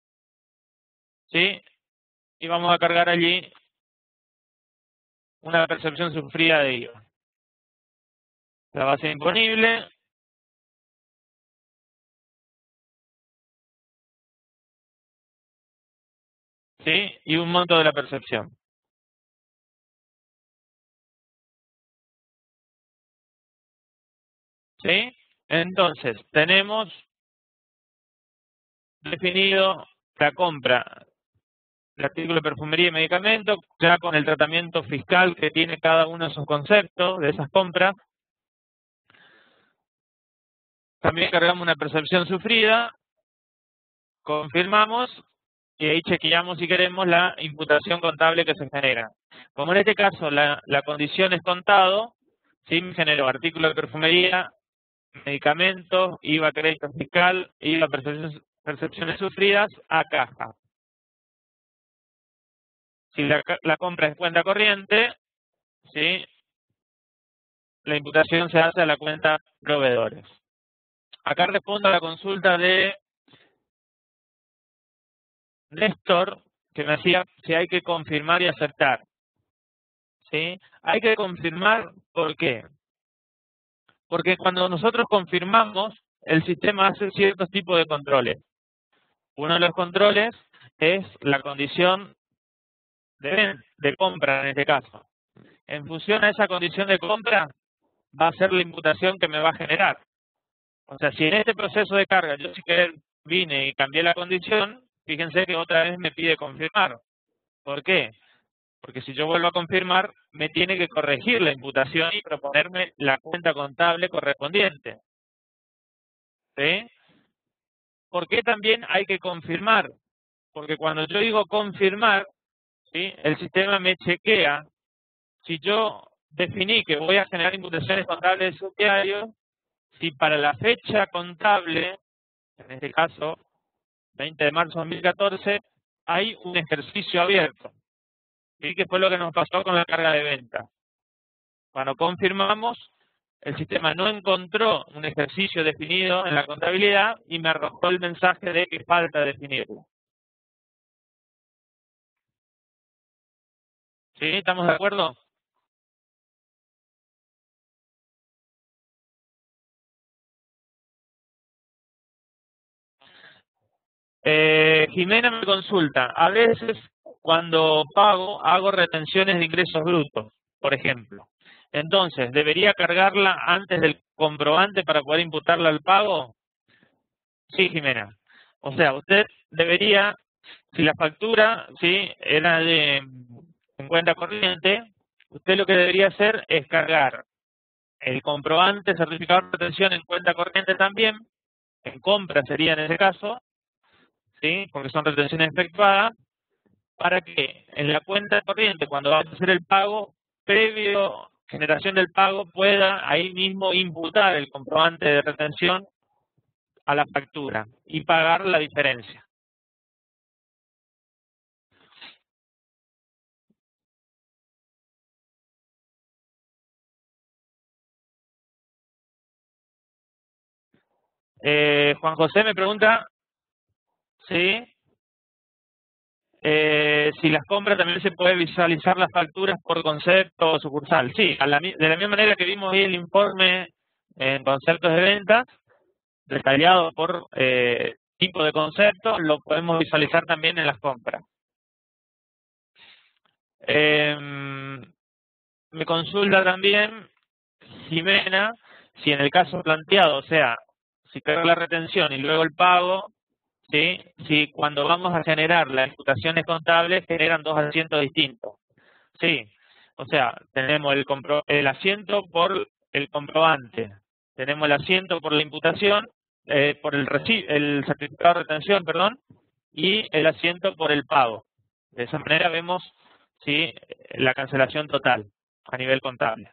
¿sí? Y vamos a cargar allí una percepción sufrida de I V A. La base disponible, ¿sí?, y un monto de la percepción. ¿Sí? Entonces, tenemos definido la compra de artículos de perfumería y medicamentos, ya con el tratamiento fiscal que tiene cada uno de esos conceptos, de esas compras. También cargamos una percepción sufrida, confirmamos y ahí chequeamos si queremos la imputación contable que se genera. Como en este caso la, la condición es contado, sí me generó artículo de perfumería, medicamentos, I V A, crédito fiscal, I V A, percepciones, percepciones sufridas, a caja. Si la, la compra es cuenta corriente, sí, la imputación se hace a la cuenta proveedores. Acá respondo a la consulta de Néstor, que me hacía si hay que confirmar y aceptar. ¿Sí? Hay que confirmar, ¿por qué? Porque cuando nosotros confirmamos, el sistema hace ciertos tipos de controles. Uno de los controles es la condición de, de compra, en este caso. En función a esa condición de compra, va a ser la imputación que me va a generar. O sea, si en este proceso de carga yo si querer vine y cambié la condición, fíjense que otra vez me pide confirmar. ¿Por qué? Porque si yo vuelvo a confirmar, me tiene que corregir la imputación y proponerme la cuenta contable correspondiente. ¿Sí? ¿Por qué también hay que confirmar? Porque cuando yo digo confirmar, ¿sí? El sistema me chequea. Si yo definí que voy a generar imputaciones contables de subdiario, si para la fecha contable, en este caso, veinte de marzo de dos mil catorce, hay un ejercicio abierto. ¿Sí? Que fue lo que nos pasó con la carga de venta. Cuando confirmamos, el sistema no encontró un ejercicio definido en la contabilidad y me arrojó el mensaje de que falta definirlo. ¿Sí? ¿Estamos de acuerdo? Eh, Jimena me consulta. A veces, cuando pago, hago retenciones de ingresos brutos, por ejemplo. Entonces, ¿debería cargarla antes del comprobante para poder imputarla al pago? Sí, Jimena. O sea, usted debería, si la factura sí era de en cuenta corriente, usted lo que debería hacer es cargar el comprobante certificado de retención en cuenta corriente también, en compra sería en ese caso, sí, porque son retenciones efectuadas, para que en la cuenta corriente, cuando va a hacer el pago, previo generación del pago, pueda ahí mismo imputar el comprobante de retención a la factura y pagar la diferencia. Eh, Juan José me pregunta, sí, eh, si las compras también se puede visualizar las facturas por concepto o sucursal. Sí, a la, de la misma manera que vimos ahí el informe en conceptos de ventas, detallado por eh, tipo de concepto, lo podemos visualizar también en las compras. Eh, me consulta también Jimena si en el caso planteado, o sea, si carga la retención y luego el pago, ¿sí? Si cuando vamos a generar las imputaciones contables generan dos asientos distintos. Sí, o sea, tenemos el, compro el asiento por el comprobante, tenemos el asiento por la imputación, eh, por el, el certificado de retención, perdón, y el asiento por el pago. De esa manera vemos sí la cancelación total a nivel contable.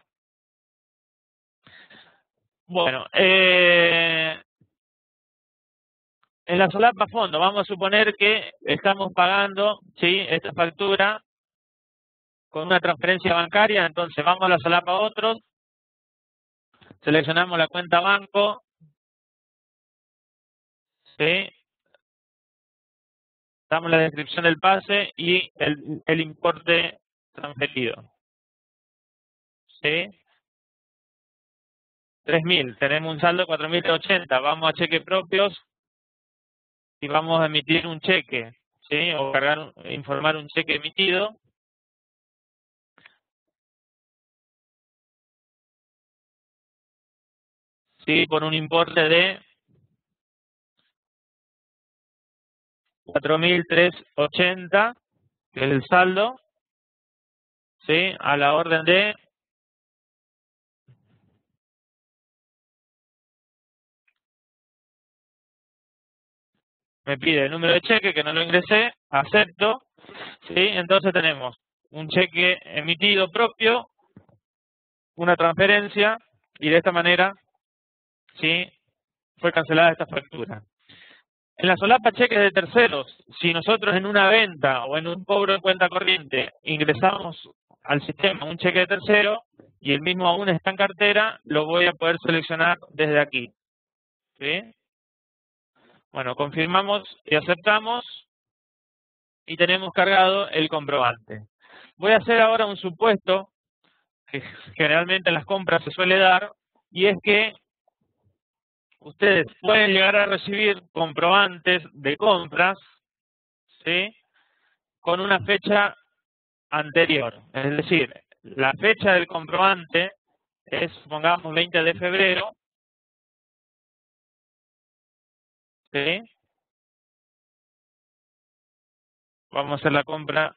Bueno, eh, en la solapa fondo, vamos a suponer que estamos pagando sí esta factura con una transferencia bancaria, entonces vamos a la solapa otros, seleccionamos la cuenta banco, ¿sí? Damos la descripción del pase y el, el importe transferido. ¿Sí? tres mil, tenemos un saldo de cuatro mil ochenta, vamos a cheques propios y vamos a emitir un cheque, ¿sí? O cargar, informar un cheque emitido. Sí, por un importe de cuatro mil trescientos ochenta, que es el saldo, ¿sí? A la orden de me pide el número de cheque, que no lo ingresé, acepto, ¿sí? Entonces tenemos un cheque emitido propio, una transferencia, y de esta manera, ¿sí? Fue cancelada esta factura. En la solapa cheques de terceros, si nosotros en una venta o en un cobro de cuenta corriente ingresamos al sistema un cheque de tercero y el mismo aún está en cartera, lo voy a poder seleccionar desde aquí, ¿sí? Bueno, confirmamos y aceptamos y tenemos cargado el comprobante. Voy a hacer ahora un supuesto que generalmente en las compras se suele dar, y es que ustedes pueden llegar a recibir comprobantes de compras, ¿sí? Con una fecha anterior. Es decir, la fecha del comprobante es, supongamos, veinte de febrero, ¿sí? Vamos a hacer la compra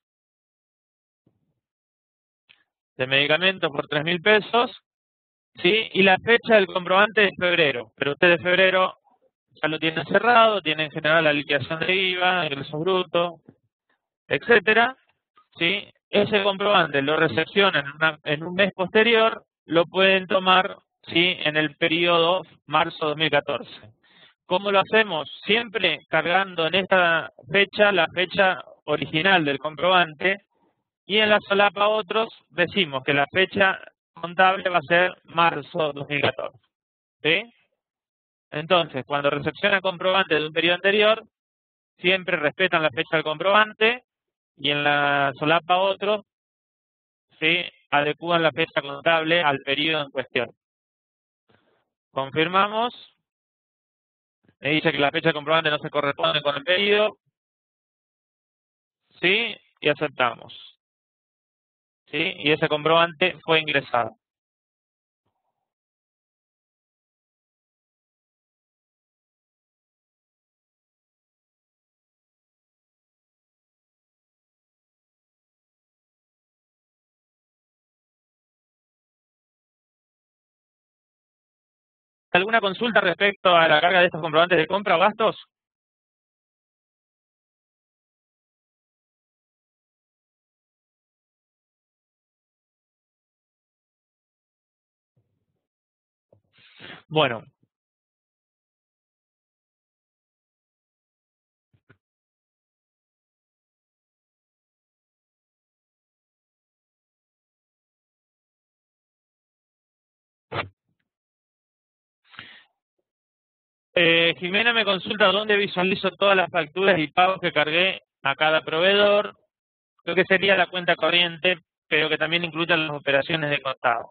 de medicamentos por tres mil pesos, ¿sí? Y la fecha del comprobante es febrero, pero ustedes de febrero ya lo tienen cerrado, tienen en general la liquidación de I V A, ingresos brutos, etcétera, ¿sí? Ese comprobante lo recepcionan en, una, en un mes posterior, lo pueden tomar, ¿sí? En el periodo marzo dos mil catorce. ¿Cómo lo hacemos? Siempre cargando en esta fecha la fecha original del comprobante, y en la solapa otros decimos que la fecha contable va a ser marzo dos mil catorce. ¿Sí? Entonces, cuando recepciona comprobante de un periodo anterior, siempre respetan la fecha del comprobante, y en la solapa otros, ¿sí? Adecúan la fecha contable al periodo en cuestión. Confirmamos. Me dice que la fecha del comprobante no se corresponde con el pedido. ¿Sí? Y aceptamos. ¿Sí? Y ese comprobante fue ingresado. ¿Alguna consulta respecto a la carga de estos comprobantes de compra o gastos? Bueno, eh, Jimena me consulta dónde visualizo todas las facturas y pagos que cargué a cada proveedor. Creo que sería la cuenta corriente, pero que también incluya las operaciones de contado.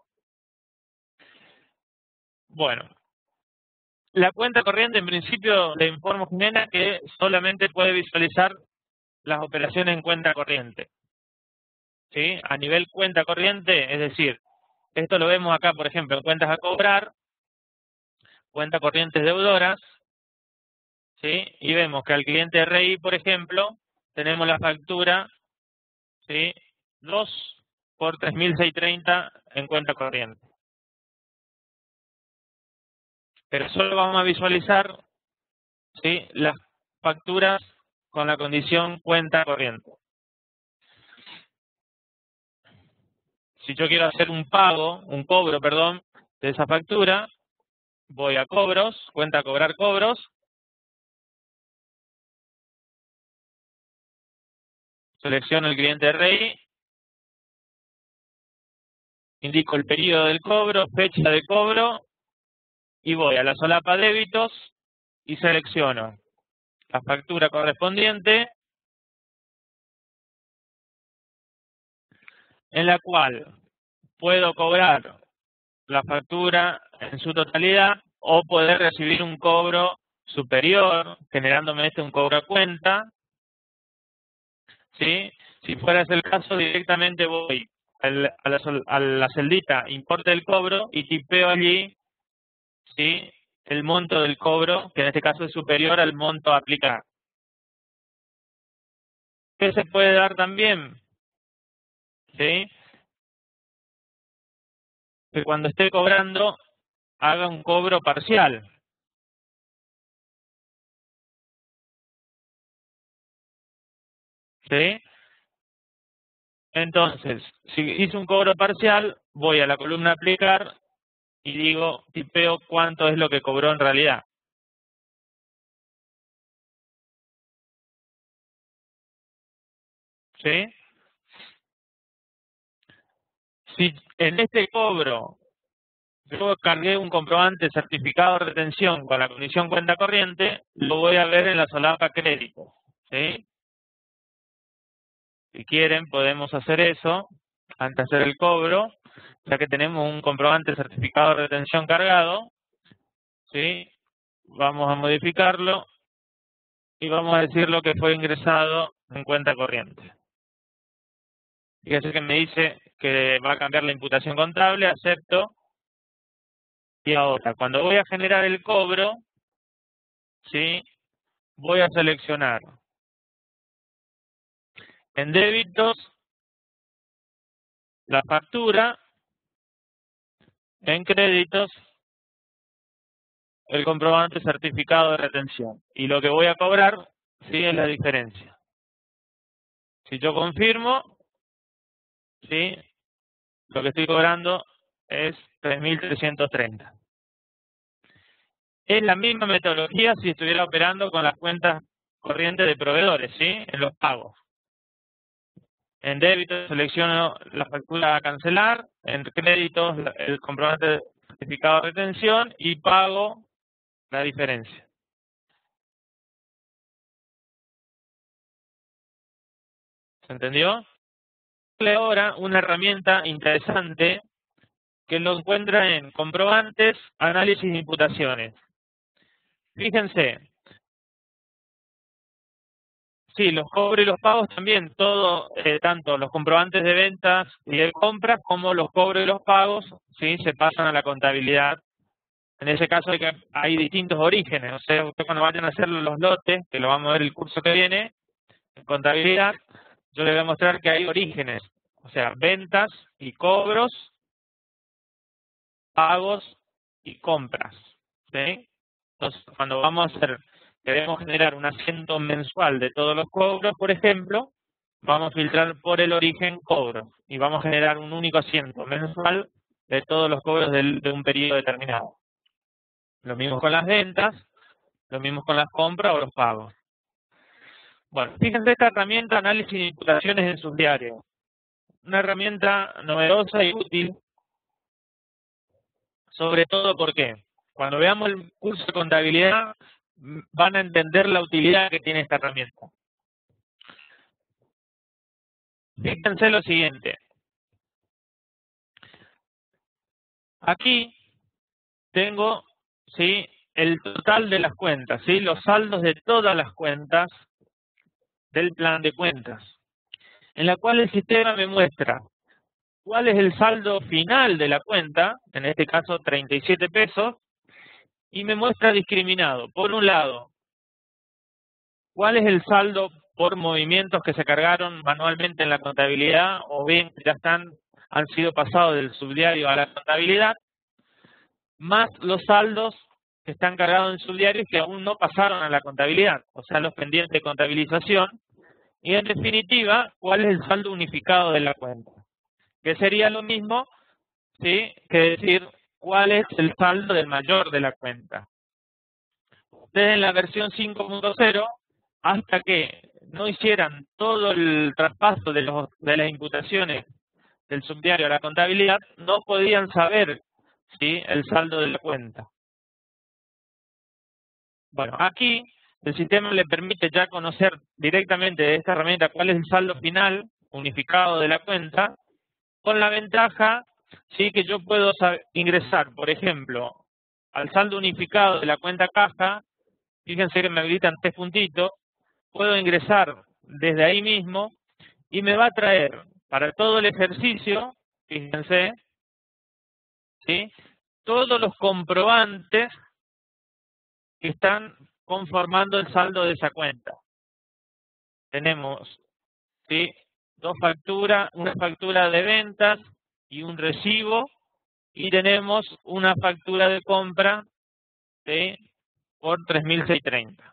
Bueno, la cuenta corriente, en principio, le informo, Jimena, que solamente puede visualizar las operaciones en cuenta corriente, ¿sí? A nivel cuenta corriente, es decir, esto lo vemos acá, por ejemplo, en cuentas a cobrar, cuenta corrientes deudoras, ¿sí? Y vemos que al cliente R I, por ejemplo, tenemos la factura, ¿sí? dos por tres mil seiscientos treinta en cuenta corriente. Pero solo vamos a visualizar, ¿sí? Las facturas con la condición cuenta corriente. Si yo quiero hacer un pago, un cobro, perdón, de esa factura, voy a cobros, cuenta cobrar cobros, selecciono el cliente R I, indico el periodo del cobro, fecha de cobro, y voy a la solapa débitos y selecciono la factura correspondiente, en la cual puedo cobrar la factura en su totalidad o poder recibir un cobro superior, generándome este un cobro a cuenta, ¿sí? Si fuera ese el caso, directamente voy a la, a la celdita importe del cobro y tipeo allí, ¿sí? El monto del cobro, que en este caso es superior al monto a aplicar. ¿Qué se puede dar también? ¿Sí? Que cuando esté cobrando, haga un cobro parcial. ¿Sí? Entonces, si hice un cobro parcial, voy a la columna aplicar y digo, tipeo cuánto es lo que cobró en realidad. ¿Sí? Si en este cobro yo cargué un comprobante certificado de retención con la condición cuenta corriente, lo voy a ver en la solapa crédito. ¿Sí? Si quieren, podemos hacer eso antes de hacer el cobro, ya que tenemos un comprobante certificado de retención cargado. ¿Sí? Vamos a modificarlo y vamos a decir lo que fue ingresado en cuenta corriente. Fíjese que me dice que va a cambiar la imputación contable, acepto. Y ahora, cuando voy a generar el cobro, ¿sí? Voy a seleccionar en débitos la factura, en créditos el comprobante certificado de retención. Y lo que voy a cobrar, sí, es la diferencia. Si yo confirmo, ¿sí? Lo que estoy cobrando es tres mil trescientos treinta. Es la misma metodología si estuviera operando con las cuentas corrientes de proveedores, ¿sí? En los pagos. En débito selecciono la factura a cancelar, en créditos el comprobante de certificado de retención y pago la diferencia. ¿Se entendió? Ahora una herramienta interesante que lo encuentra en comprobantes, análisis de imputaciones. Fíjense, sí, los cobros y los pagos también, todo, eh, tanto los comprobantes de ventas y de compras como los cobros y los pagos, sí, se pasan a la contabilidad. En ese caso hay, que, hay distintos orígenes, o sea, usted cuando vayan a hacer los lotes, que lo vamos a ver el curso que viene, en contabilidad, yo le voy a mostrar que hay orígenes, o sea, ventas y cobros, pagos y compras, ¿sí? Entonces, cuando vamos a hacer, queremos generar un asiento mensual de todos los cobros, por ejemplo, vamos a filtrar por el origen cobro y vamos a generar un único asiento mensual de todos los cobros del, de un periodo determinado. Lo mismo con las ventas, lo mismo con las compras o los pagos. Bueno, fíjense esta herramienta análisis de imputaciones en sus diarios. Una herramienta novedosa y útil, sobre todo porque cuando veamos el curso de contabilidad van a entender la utilidad que tiene esta herramienta. Fíjense lo siguiente. Aquí tengo, ¿sí?, el total de las cuentas, ¿sí?, los saldos de todas las cuentas del plan de cuentas, en la cual el sistema me muestra cuál es el saldo final de la cuenta, en este caso treinta y siete pesos, y me muestra discriminado. Por un lado, cuál es el saldo por movimientos que se cargaron manualmente en la contabilidad o bien que ya están, han sido pasados del subdiario a la contabilidad, más los saldos que están cargados en subdiarios que aún no pasaron a la contabilidad, o sea, los pendientes de contabilización, y en definitiva, cuál es el saldo unificado de la cuenta, que sería lo mismo, ¿sí?, que decir cuál es el saldo del mayor de la cuenta. Ustedes en la versión cinco punto cero, hasta que no hicieran todo el traspaso de, los, de las imputaciones del subdiario a la contabilidad, no podían saber, ¿sí?, el saldo de la cuenta. Bueno, aquí el sistema le permite ya conocer directamente de esta herramienta cuál es el saldo final unificado de la cuenta, con la ventaja, sí, que yo puedo saber, ingresar, por ejemplo, al saldo unificado de la cuenta caja. Fíjense que me habilitan tres puntitos, puedo ingresar desde ahí mismo y me va a traer para todo el ejercicio, fíjense, ¿sí?, todos los comprobantes que están conformando el saldo de esa cuenta. Tenemos ¿sí? Dos facturas, una factura de ventas y un recibo, y tenemos una factura de compra, ¿sí? Por tres mil seiscientos treinta.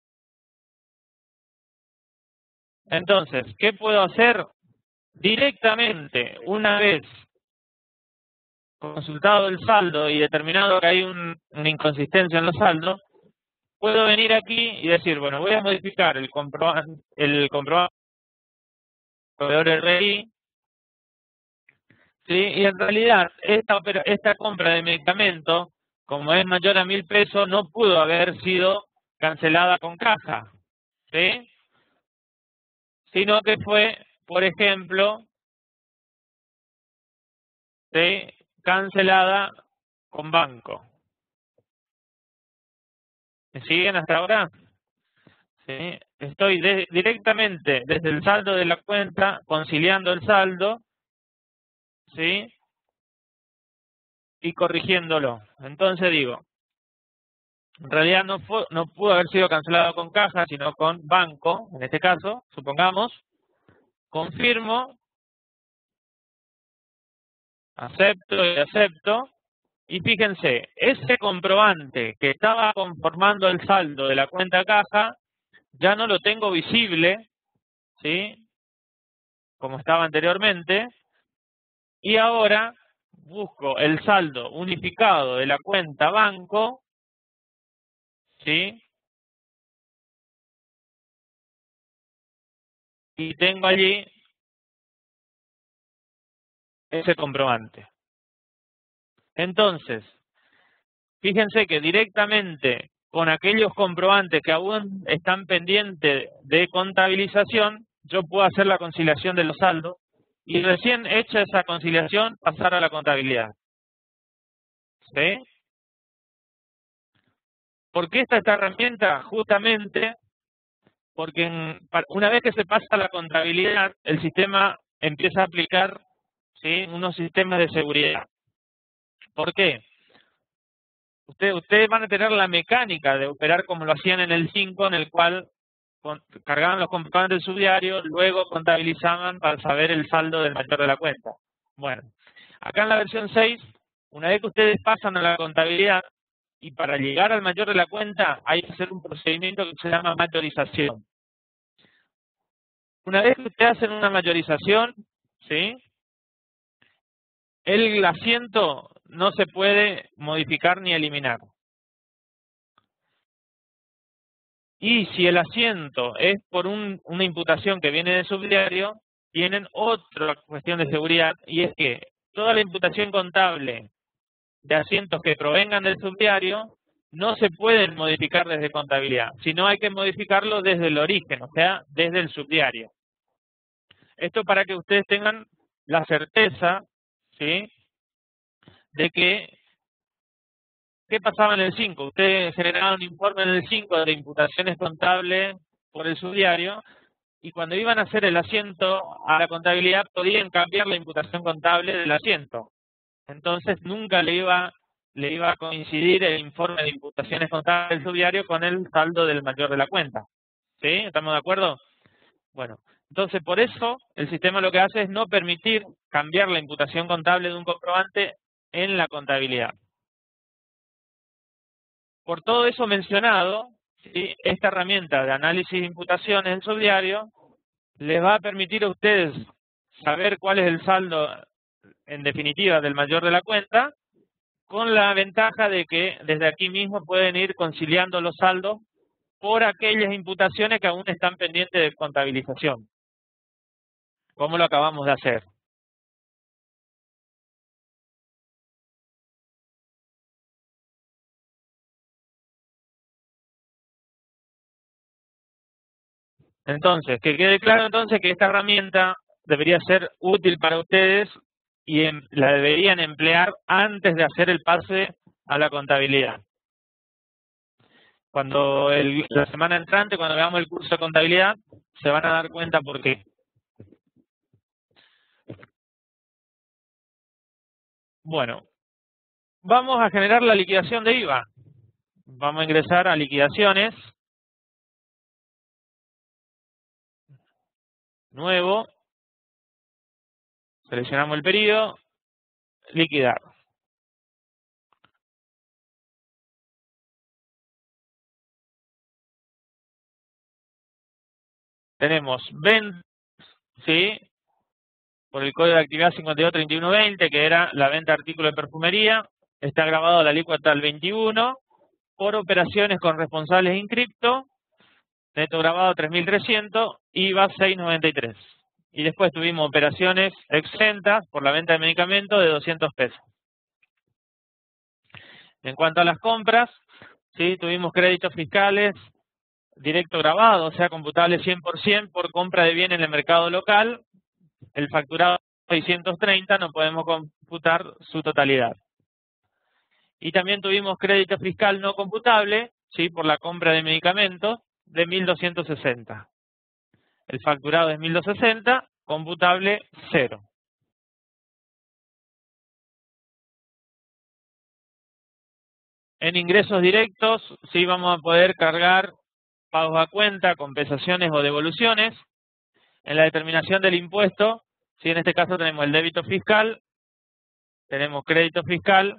Entonces, ¿qué puedo hacer? Directamente, una vez consultado el saldo y determinado que hay un, una inconsistencia en los saldos, puedo venir aquí y decir, bueno, voy a modificar el comprobante, el comprobante proveedor R I, ¿sí? Y en realidad esta, opera, esta compra de medicamento, como es mayor a mil pesos, no pudo haber sido cancelada con caja, ¿sí? Sino que fue, por ejemplo, ¿sí? Cancelada con banco. ¿Me siguen hasta ahora? ¿Sí? Estoy de, directamente desde el saldo de la cuenta, conciliando el saldo, ¿sí? Y corrigiéndolo. Entonces digo, en realidad no, fue, no pudo haber sido cancelado con caja, sino con banco, en este caso, supongamos. Confirmo, acepto y acepto. Y fíjense, ese comprobante que estaba conformando el saldo de la cuenta caja, ya no lo tengo visible, ¿sí? Como estaba anteriormente. Y ahora busco el saldo unificado de la cuenta banco, ¿sí? Y tengo allí ese comprobante. Entonces, fíjense que directamente con aquellos comprobantes que aún están pendientes de contabilización, yo puedo hacer la conciliación de los saldos y recién hecha esa conciliación pasar a la contabilidad. ¿Sí? ¿Por qué está esta herramienta? Justamente porque en, una vez que se pasa a la contabilidad, el sistema empieza a aplicar, ¿sí? Unos sistemas de seguridad. ¿Por qué? Ustedes, ustedes van a tener la mecánica de operar como lo hacían en el cinco, en el cual con, cargaban los comprobantes del subdiario, luego contabilizaban para saber el saldo del mayor de la cuenta. Bueno, acá en la versión seis, una vez que ustedes pasan a la contabilidad, y para llegar al mayor de la cuenta hay que hacer un procedimiento que se llama mayorización. Una vez que ustedes hacen una mayorización, ¿sí? El asiento no se puede modificar ni eliminar. Y si el asiento es por un, una imputación que viene del subdiario, tienen otra cuestión de seguridad, y es que toda la imputación contable de asientos que provengan del subdiario no se pueden modificar desde contabilidad, sino hay que modificarlo desde el origen, o sea, desde el subdiario. Esto para que ustedes tengan la certeza, ¿sí?, de que, ¿qué pasaba en el cinco? Ustedes generaban un informe en el cinco de imputaciones contables por el subdiario, y cuando iban a hacer el asiento a la contabilidad podían cambiar la imputación contable del asiento. Entonces nunca le iba, le iba a coincidir el informe de imputaciones contables del subdiario con el saldo del mayor de la cuenta. ¿Sí? ¿Estamos de acuerdo? Bueno, entonces por eso el sistema lo que hace es no permitir cambiar la imputación contable de un comprobante en la contabilidad. Por todo eso mencionado, ¿sí?, esta herramienta de análisis de imputaciones en subdiario les va a permitir a ustedes saber cuál es el saldo en definitiva del mayor de la cuenta, con la ventaja de que desde aquí mismo pueden ir conciliando los saldos por aquellas imputaciones que aún están pendientes de contabilización, como lo acabamos de hacer. Entonces, que quede claro entonces que esta herramienta debería ser útil para ustedes y en, la deberían emplear antes de hacer el pase a la contabilidad. Cuando el, la semana entrante, cuando veamos el curso de contabilidad, se van a dar cuenta por qué. Bueno, vamos a generar la liquidación de I V A. Vamos a ingresar a liquidaciones. nuevo, seleccionamos el periodo, liquidar. Tenemos venta, ¿sí? Por el código de actividad cincuenta y dos treinta y uno veinte, que era la venta de artículos de perfumería, está grabado la alícuota al veintiuno, por operaciones con responsables inscripto, neto grabado tres mil trescientos, I V A seiscientos noventa y tres. Y después tuvimos operaciones exentas por la venta de medicamentos de doscientos pesos. En cuanto a las compras, ¿sí? Tuvimos créditos fiscales directo grabado, o sea, computable cien por ciento por compra de bien en el mercado local. El facturado seiscientos treinta, no podemos computar su totalidad. Y también tuvimos crédito fiscal no computable, ¿sí? Por la compra de medicamentos de mil doscientos sesenta. El facturado es mil doscientos sesenta, computable cero. En ingresos directos, sí vamos a poder cargar pagos a cuenta, compensaciones o devoluciones. En la determinación del impuesto, sí, en este caso tenemos el débito fiscal, tenemos crédito fiscal,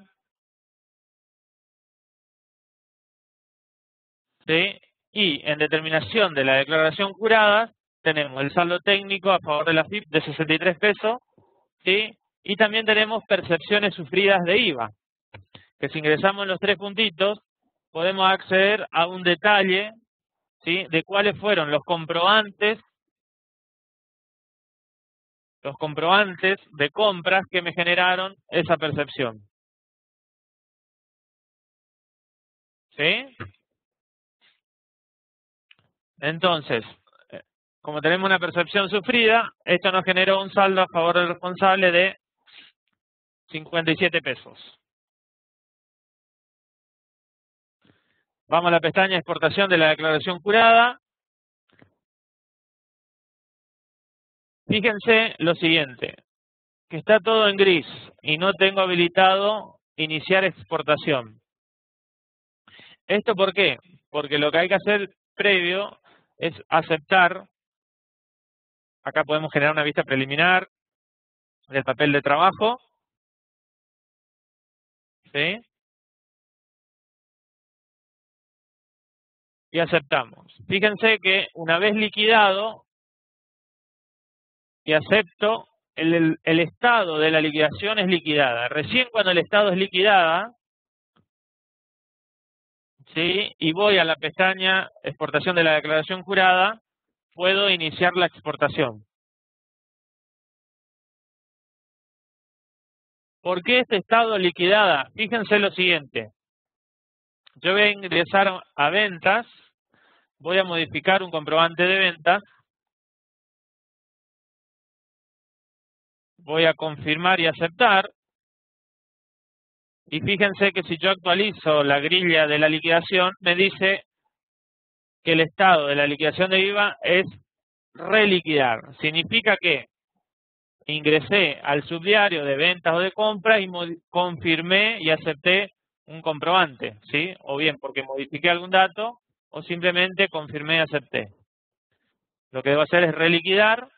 ¿sí? Y en determinación de la declaración jurada, tenemos el saldo técnico a favor de la F I P de sesenta y tres pesos, ¿sí? Y también tenemos percepciones sufridas de I V A, que si ingresamos los tres puntitos, podemos acceder a un detalle, ¿sí? De cuáles fueron los comprobantes, los comprobantes de compras que me generaron esa percepción. ¿Sí? Entonces, como tenemos una percepción sufrida, esto nos generó un saldo a favor del responsable de cincuenta y siete pesos. Vamos a la pestaña exportación de la declaración jurada. Fíjense lo siguiente, que está todo en gris y no tengo habilitado iniciar exportación. ¿Esto por qué? Porque lo que hay que hacer previo es aceptar. Acá podemos generar una vista preliminar del papel de trabajo, ¿sí? Y aceptamos. Fíjense que una vez liquidado y acepto, el, el, el estado de la liquidación es liquidada. Recién cuando el estado es liquidada, ¿sí? Y voy a la pestaña exportación de la declaración jurada, puedo iniciar la exportación. ¿Por qué este estado liquidada? Fíjense lo siguiente. Yo voy a ingresar a ventas, voy a modificar un comprobante de ventas, voy a confirmar y aceptar, y fíjense que si yo actualizo la grilla de la liquidación, me dice que el estado de la liquidación de I V A es reliquidar. Significa que ingresé al subdiario de ventas o de compras y confirmé y acepté un comprobante, ¿sí? O bien porque modifiqué algún dato o simplemente confirmé y acepté. Lo que debo hacer es reliquidar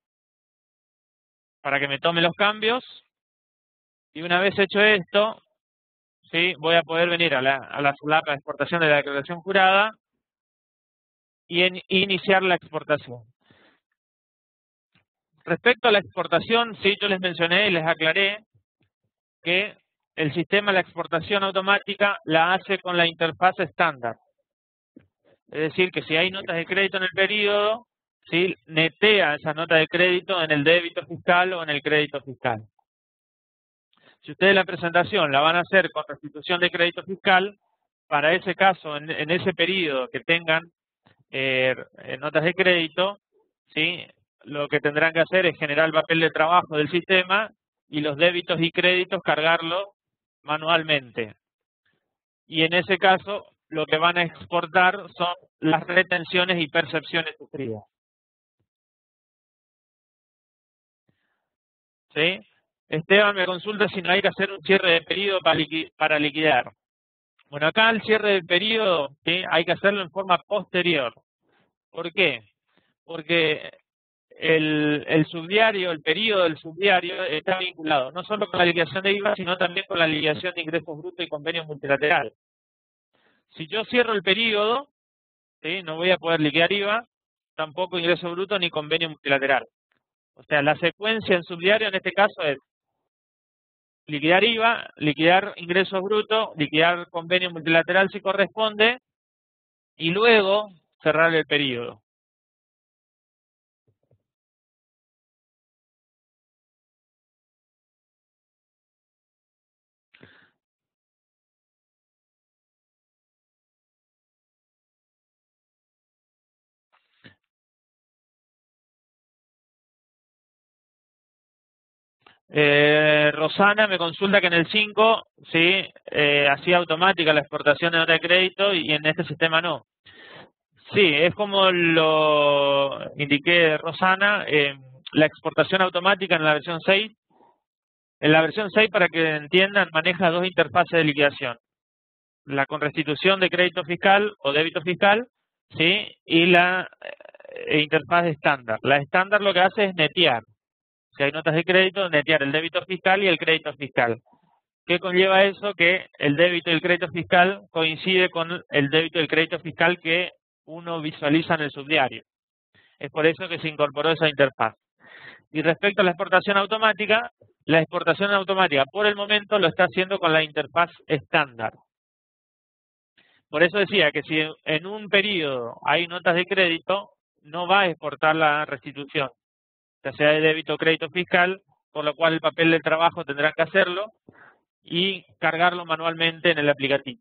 para que me tome los cambios y una vez hecho esto, ¿sí? Voy a poder venir a la, a la solapa de exportación de la declaración jurada y en, iniciar la exportación. Respecto a la exportación, sí, yo les mencioné y les aclaré que el sistema de la exportación automática la hace con la interfaz estándar. Es decir, que si hay notas de crédito en el periodo, ¿sí? Netea esa nota de crédito en el débito fiscal o en el crédito fiscal. Si ustedes la presentación la van a hacer con restitución de crédito fiscal, para ese caso, en, en ese periodo que tengan eh, notas de crédito, ¿sí? Lo que tendrán que hacer es generar el papel de trabajo del sistema y los débitos y créditos cargarlo manualmente. Y en ese caso, lo que van a exportar son las retenciones y percepciones sufridas. ¿Sí? Esteban me consulta si no hay que hacer un cierre de periodo para, liqui para liquidar. Bueno, acá el cierre del periodo, ¿sí? Hay que hacerlo en forma posterior. ¿Por qué? Porque el, el subdiario, el periodo del subdiario está vinculado no solo con la liquidación de I V A, sino también con la liquidación de ingresos brutos y convenio multilateral. Si yo cierro el periodo, ¿sí?, no voy a poder liquidar I V A, tampoco ingreso bruto ni convenio multilateral. O sea, la secuencia en subdiario en este caso es liquidar I V A, liquidar ingresos brutos, liquidar convenio multilateral si corresponde, y luego cerrar el periodo. Eh, Rosana me consulta que en el cinco, sí, eh, hacía automática la exportación de nota de crédito y en este sistema no. Sí, es como lo indiqué Rosana, eh, la exportación automática en la versión seis. En la versión seis, para que entiendan, maneja dos interfaces de liquidación. La con restitución de crédito fiscal o débito fiscal, ¿sí?, y la eh, interfaz estándar. La estándar lo que hace es netear. Si hay notas de crédito, netear el débito fiscal y el crédito fiscal. ¿Qué conlleva eso? Que el débito y el crédito fiscal coincide con el débito y el crédito fiscal que uno visualiza en el subdiario. Es por eso que se incorporó esa interfaz. Y respecto a la exportación automática, la exportación automática por el momento lo está haciendo con la interfaz estándar. Por eso decía que si en un periodo hay notas de crédito, no va a exportar la restitución, ya sea de débito o crédito fiscal, por lo cual el papel del trabajo tendrá que hacerlo y cargarlo manualmente en el aplicativo.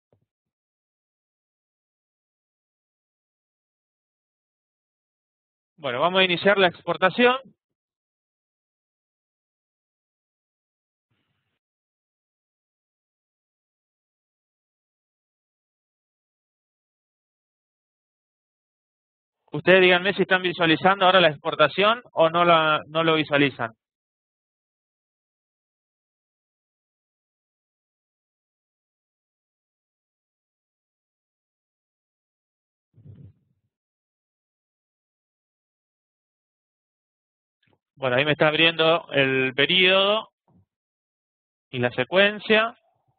Bueno, vamos a iniciar la exportación. Ustedes díganme si están visualizando ahora la exportación o no, la, no lo visualizan. Bueno, ahí me está abriendo el periodo y la secuencia.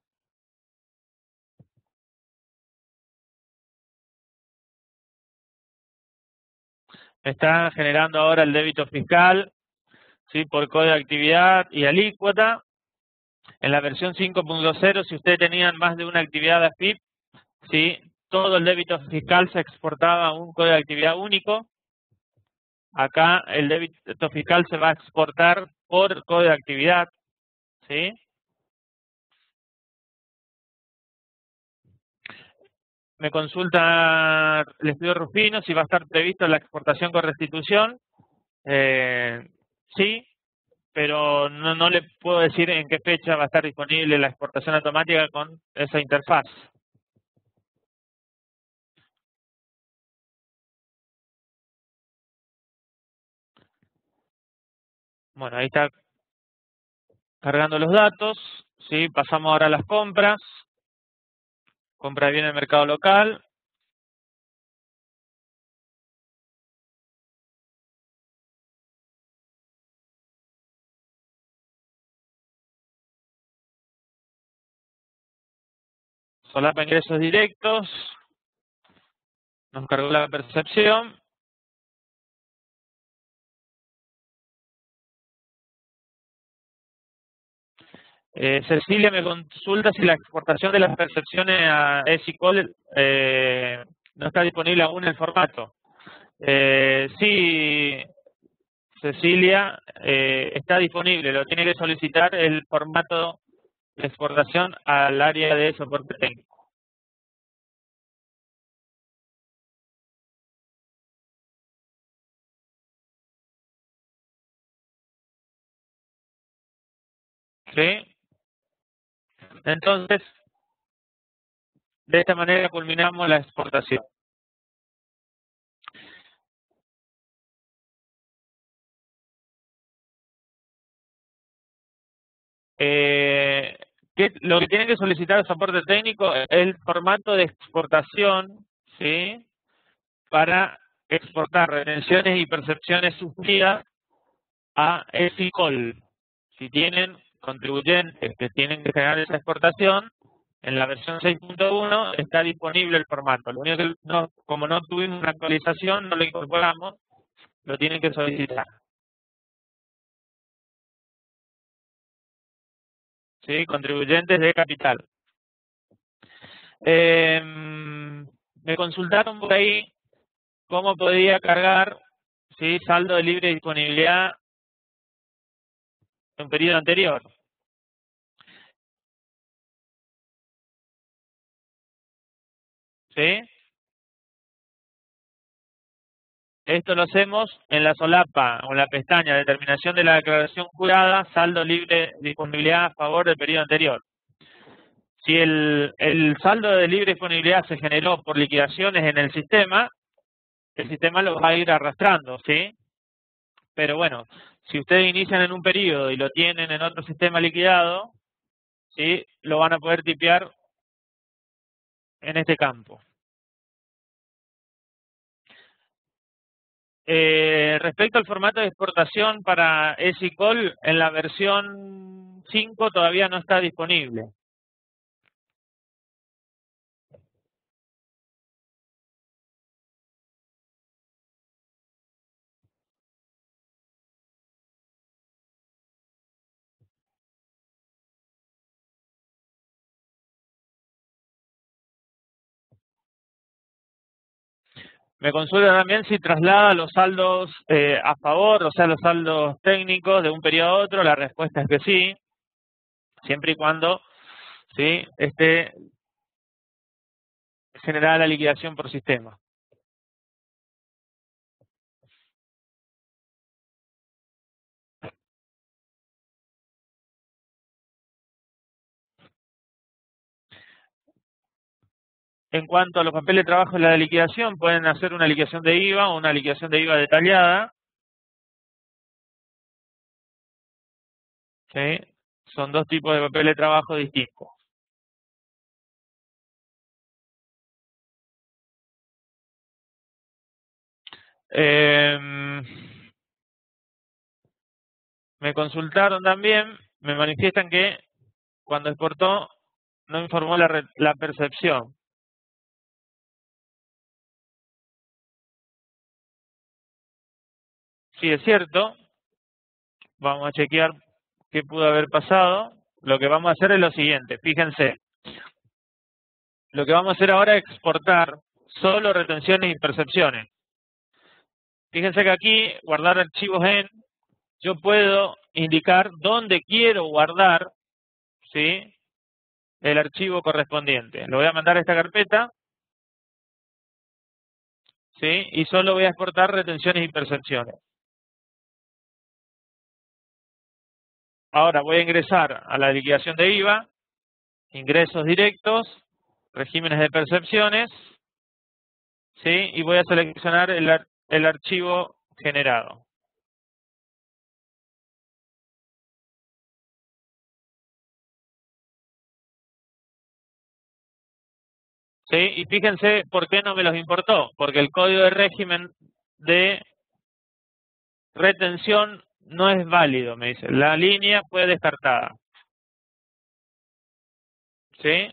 Me está generando ahora el débito fiscal, ¿sí?, por código de actividad y alícuota. En la versión cinco punto cero, si ustedes tenían más de una actividad de A F I P, ¿sí?, todo el débito fiscal se exportaba a un código de actividad único. Acá el débito fiscal se va a exportar por código de actividad, ¿sí? Me consulta el estudio Rufino si va a estar previsto la exportación con restitución. Eh, sí, pero no, no le puedo decir en qué fecha va a estar disponible la exportación automática con esa interfaz. Bueno, ahí está cargando los datos, ¿sí? Pasamos ahora a las compras. Compra de bienes en el mercado local. Solapa ingresos directos. Nos cargó la percepción. Eh, Cecilia me consulta si la exportación de las percepciones a EasyCall eh, no está disponible aún en el formato. Eh, sí, Cecilia, eh, está disponible, lo tiene que solicitar el formato de exportación al área de soporte técnico. ¿Sí? Entonces, de esta manera culminamos la exportación. Eh, ¿qué, lo que tiene que solicitar el soporte técnico es el formato de exportación, ¿sí?, para exportar retenciones y percepciones sufridas a S I C O L. Si tienen contribuyentes que tienen que generar esa exportación, en la versión seis punto uno está disponible el formato. Lo único que, no, como no tuvimos una actualización, no lo incorporamos, lo tienen que solicitar. ¿Sí? Contribuyentes de capital. Eh, me consultaron por ahí cómo podía cargar, ¿sí?, saldo de libre disponibilidad en un periodo anterior. ¿Sí? Esto lo hacemos en la solapa o en la pestaña determinación de la declaración jurada, saldo libre disponibilidad a favor del periodo anterior. Si el, el saldo de libre disponibilidad se generó por liquidaciones en el sistema, el sistema lo va a ir arrastrando, ¿sí? Pero bueno, si ustedes inician en un periodo y lo tienen en otro sistema liquidado, ¿sí?, lo van a poder tipear en este campo. Eh, respecto al formato de exportación para S I C O L, en la versión cinco todavía no está disponible. Me consulta también si traslada los saldos eh, a favor, o sea, los saldos técnicos de un periodo a otro. La respuesta es que sí, siempre y cuando, ¿sí?, esté generada la liquidación por sistema. En cuanto a los papeles de trabajo de la liquidación, pueden hacer una liquidación de I V A o una liquidación de I V A detallada. ¿Sí? Son dos tipos de papeles de trabajo distintos. Eh, me consultaron también, me manifiestan que cuando exportó no informó la, re- la percepción. Sí, es cierto. Vamos a chequear qué pudo haber pasado. Lo que vamos a hacer es lo siguiente, fíjense. Lo que vamos a hacer ahora es exportar solo retenciones y percepciones. Fíjense que aquí, guardar archivos en, yo puedo indicar dónde quiero guardar, ¿sí?, el archivo correspondiente. Lo voy a mandar a esta carpeta, ¿sí?, y solo voy a exportar retenciones y percepciones. Ahora voy a ingresar a la liquidación de I V A, ingresos directos, regímenes de percepciones, ¿sí?, y voy a seleccionar el, ar el archivo generado. ¿Sí? Y fíjense por qué no me los importó, porque el código de régimen de retención no es válido, me dice. La línea fue descartada. ¿Sí?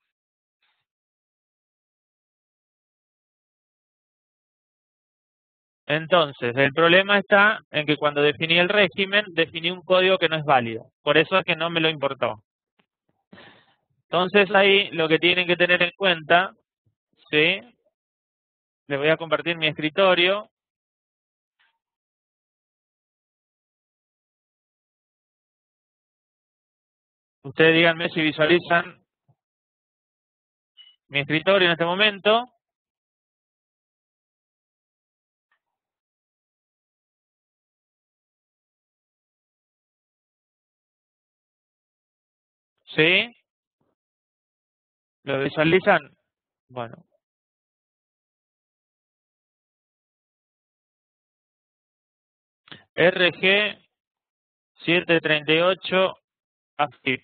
Entonces, el problema está en que cuando definí el régimen, definí un código que no es válido. Por eso es que no me lo importó. Entonces, ahí lo que tienen que tener en cuenta, ¿sí? Les voy a compartir mi escritorio. Ustedes díganme si visualizan mi escritorio en este momento. ¿Sí? ¿Lo visualizan? Bueno. R G setecientos treinta y ocho Active.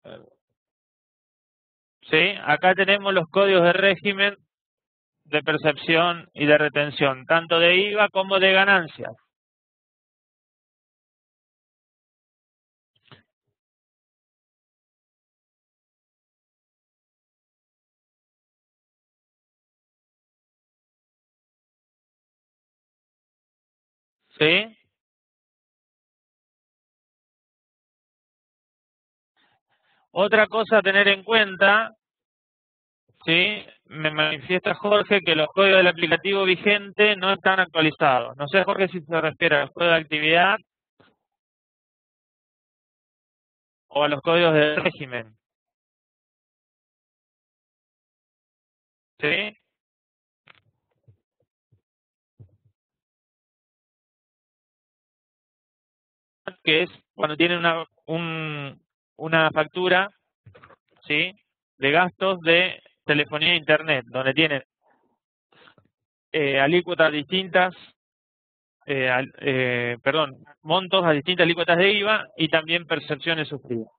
¿Sí? Acá tenemos los códigos de régimen de percepción y de retención, tanto de I V A como de ganancias. ¿Sí? Otra cosa a tener en cuenta, ¿sí? Me manifiesta Jorge que los códigos del aplicativo vigente no están actualizados. No sé, Jorge, si se refiere a los códigos de actividad o a los códigos de régimen. ¿Sí? Que es cuando tienen una, un, una factura, ¿sí? De gastos de telefonía e internet, donde tienen eh, alícuotas distintas, eh, al- eh, perdón, montos a distintas alícuotas de I V A y también percepciones sufridas.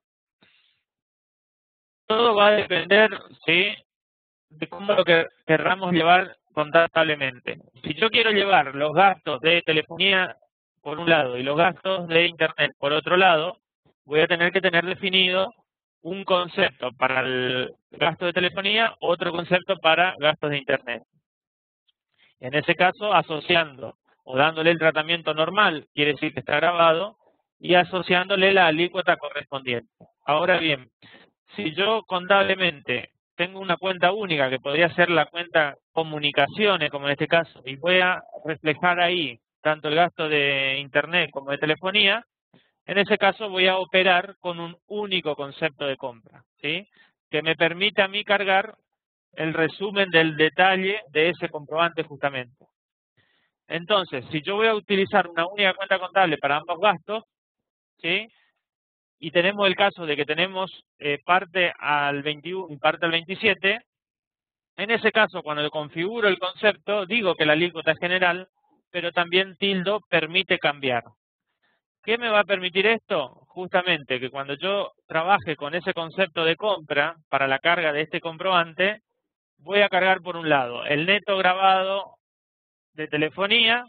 Todo va a depender, ¿sí? De cómo lo que querramos llevar contablemente. Si yo quiero llevar los gastos de telefonía por un lado y los gastos de internet por otro lado, voy a tener que tener definido un concepto para el gasto de telefonía, otro concepto para gastos de internet. En ese caso, asociando o dándole el tratamiento normal, quiere decir que está grabado, y asociándole la alícuota correspondiente. Ahora bien, si yo contablemente tengo una cuenta única, que podría ser la cuenta comunicaciones, como en este caso, y voy a reflejar ahí tanto el gasto de internet como de telefonía, en ese caso voy a operar con un único concepto de compra, ¿sí? Que me permita a mí cargar el resumen del detalle de ese comprobante justamente. Entonces, si yo voy a utilizar una única cuenta contable para ambos gastos, ¿sí? Y tenemos el caso de que tenemos eh, parte al veintiuno y parte al veintisiete, en ese caso, cuando configuro el concepto, digo que la alícuota es general, pero también tildo permite cambiar. ¿Qué me va a permitir esto? Justamente que cuando yo trabaje con ese concepto de compra para la carga de este comprobante, voy a cargar por un lado el neto grabado de telefonía,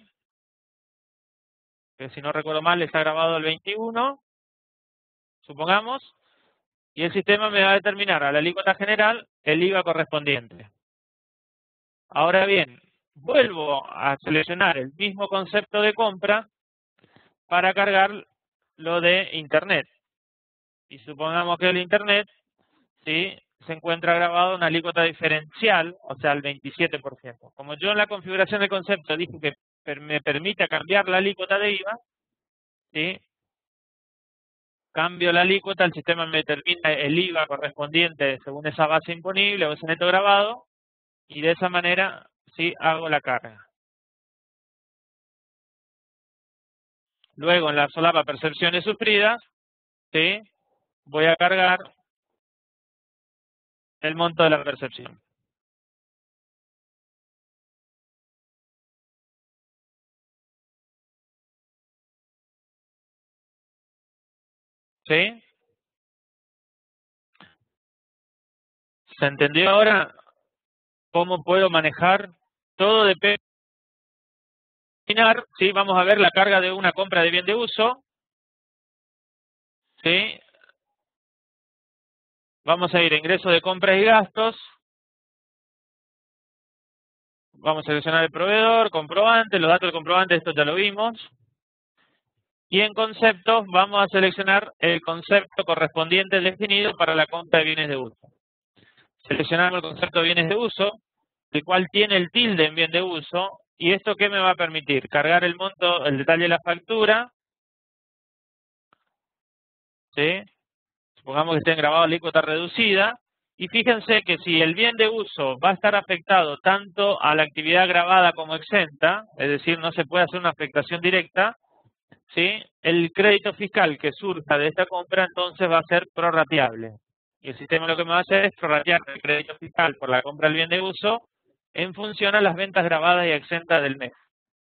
que si no recuerdo mal está grabado el veintiuno, supongamos, y el sistema me va a determinar a la alícuota general el I V A correspondiente. Ahora bien, vuelvo a seleccionar el mismo concepto de compra para cargar lo de Internet. Y supongamos que el Internet, ¿sí?, se encuentra grabado una alícuota diferencial, o sea, el veintisiete por ciento. Como yo en la configuración del concepto dije que per me permite cambiar la alícuota de I V A, ¿sí?, cambio la alícuota, el sistema me determina el I V A correspondiente según esa base imponible o ese neto grabado, y de esa manera sí hago la carga. Luego en la solapa percepciones sufridas, ¿sí?, voy a cargar el monto de la percepción. ¿Sí? ¿Se entendió ahora cómo puedo manejar? Todo depende. Sí, vamos a ver la carga de una compra de bien de uso. ¿Sí? Vamos a ir a ingreso de compras y gastos. Vamos a seleccionar el proveedor, comprobante, los datos del comprobante, esto ya lo vimos. Y en conceptos vamos a seleccionar el concepto correspondiente definido para la compra de bienes de uso. Seleccionamos el concepto de bienes de uso, el cual tiene el tilde en bien de uso. ¿Y esto qué me va a permitir? Cargar el monto, el detalle de la factura. ¿Sí? Supongamos que esté grabado alícuota reducida. Y fíjense que si el bien de uso va a estar afectado tanto a la actividad grabada como exenta, es decir, no se puede hacer una afectación directa, ¿sí?, el crédito fiscal que surja de esta compra entonces va a ser prorrateable. Y el sistema lo que me va a hacer es prorratear el crédito fiscal por la compra del bien de uso en función a las ventas grabadas y exentas del mes.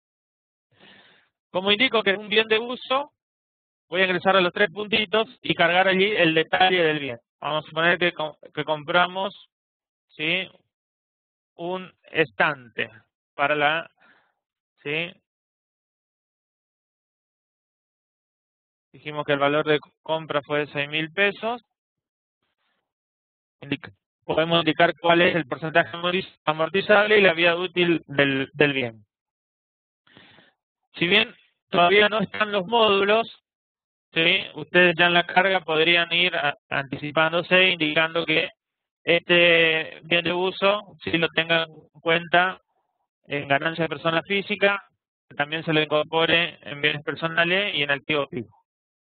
Como indico que es un bien de uso, voy a ingresar a los tres puntitos y cargar allí el detalle del bien. Vamos a suponer que, que compramos, ¿sí?, un estante para la, ¿sí? Dijimos que el valor de compra fue de seis mil pesos. Indica, podemos indicar cuál es el porcentaje amortizable y la vida útil del, del bien. Si bien todavía no están los módulos, ¿sí?, ustedes ya en la carga podrían ir a, anticipándose, indicando que este bien de uso, si lo tengan en cuenta en ganancia de persona física, también se le incorpore en bienes personales y en activos fijos.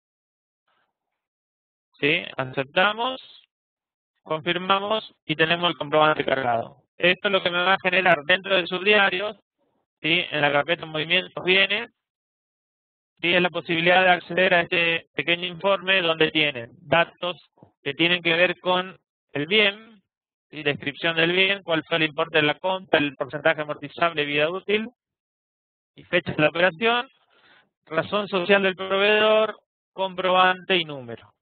¿Sí? Aceptamos, confirmamos y tenemos el comprobante cargado. Esto es lo que me va a generar dentro de sus diarios, ¿sí?, en la carpeta movimientos bienes, ¿sí?, es la posibilidad de acceder a este pequeño informe donde tienen datos que tienen que ver con el bien, ¿sí?, descripción del bien, cuál fue el importe de la compra, el porcentaje amortizable y vida útil, y fecha de la operación, razón social del proveedor, comprobante y número.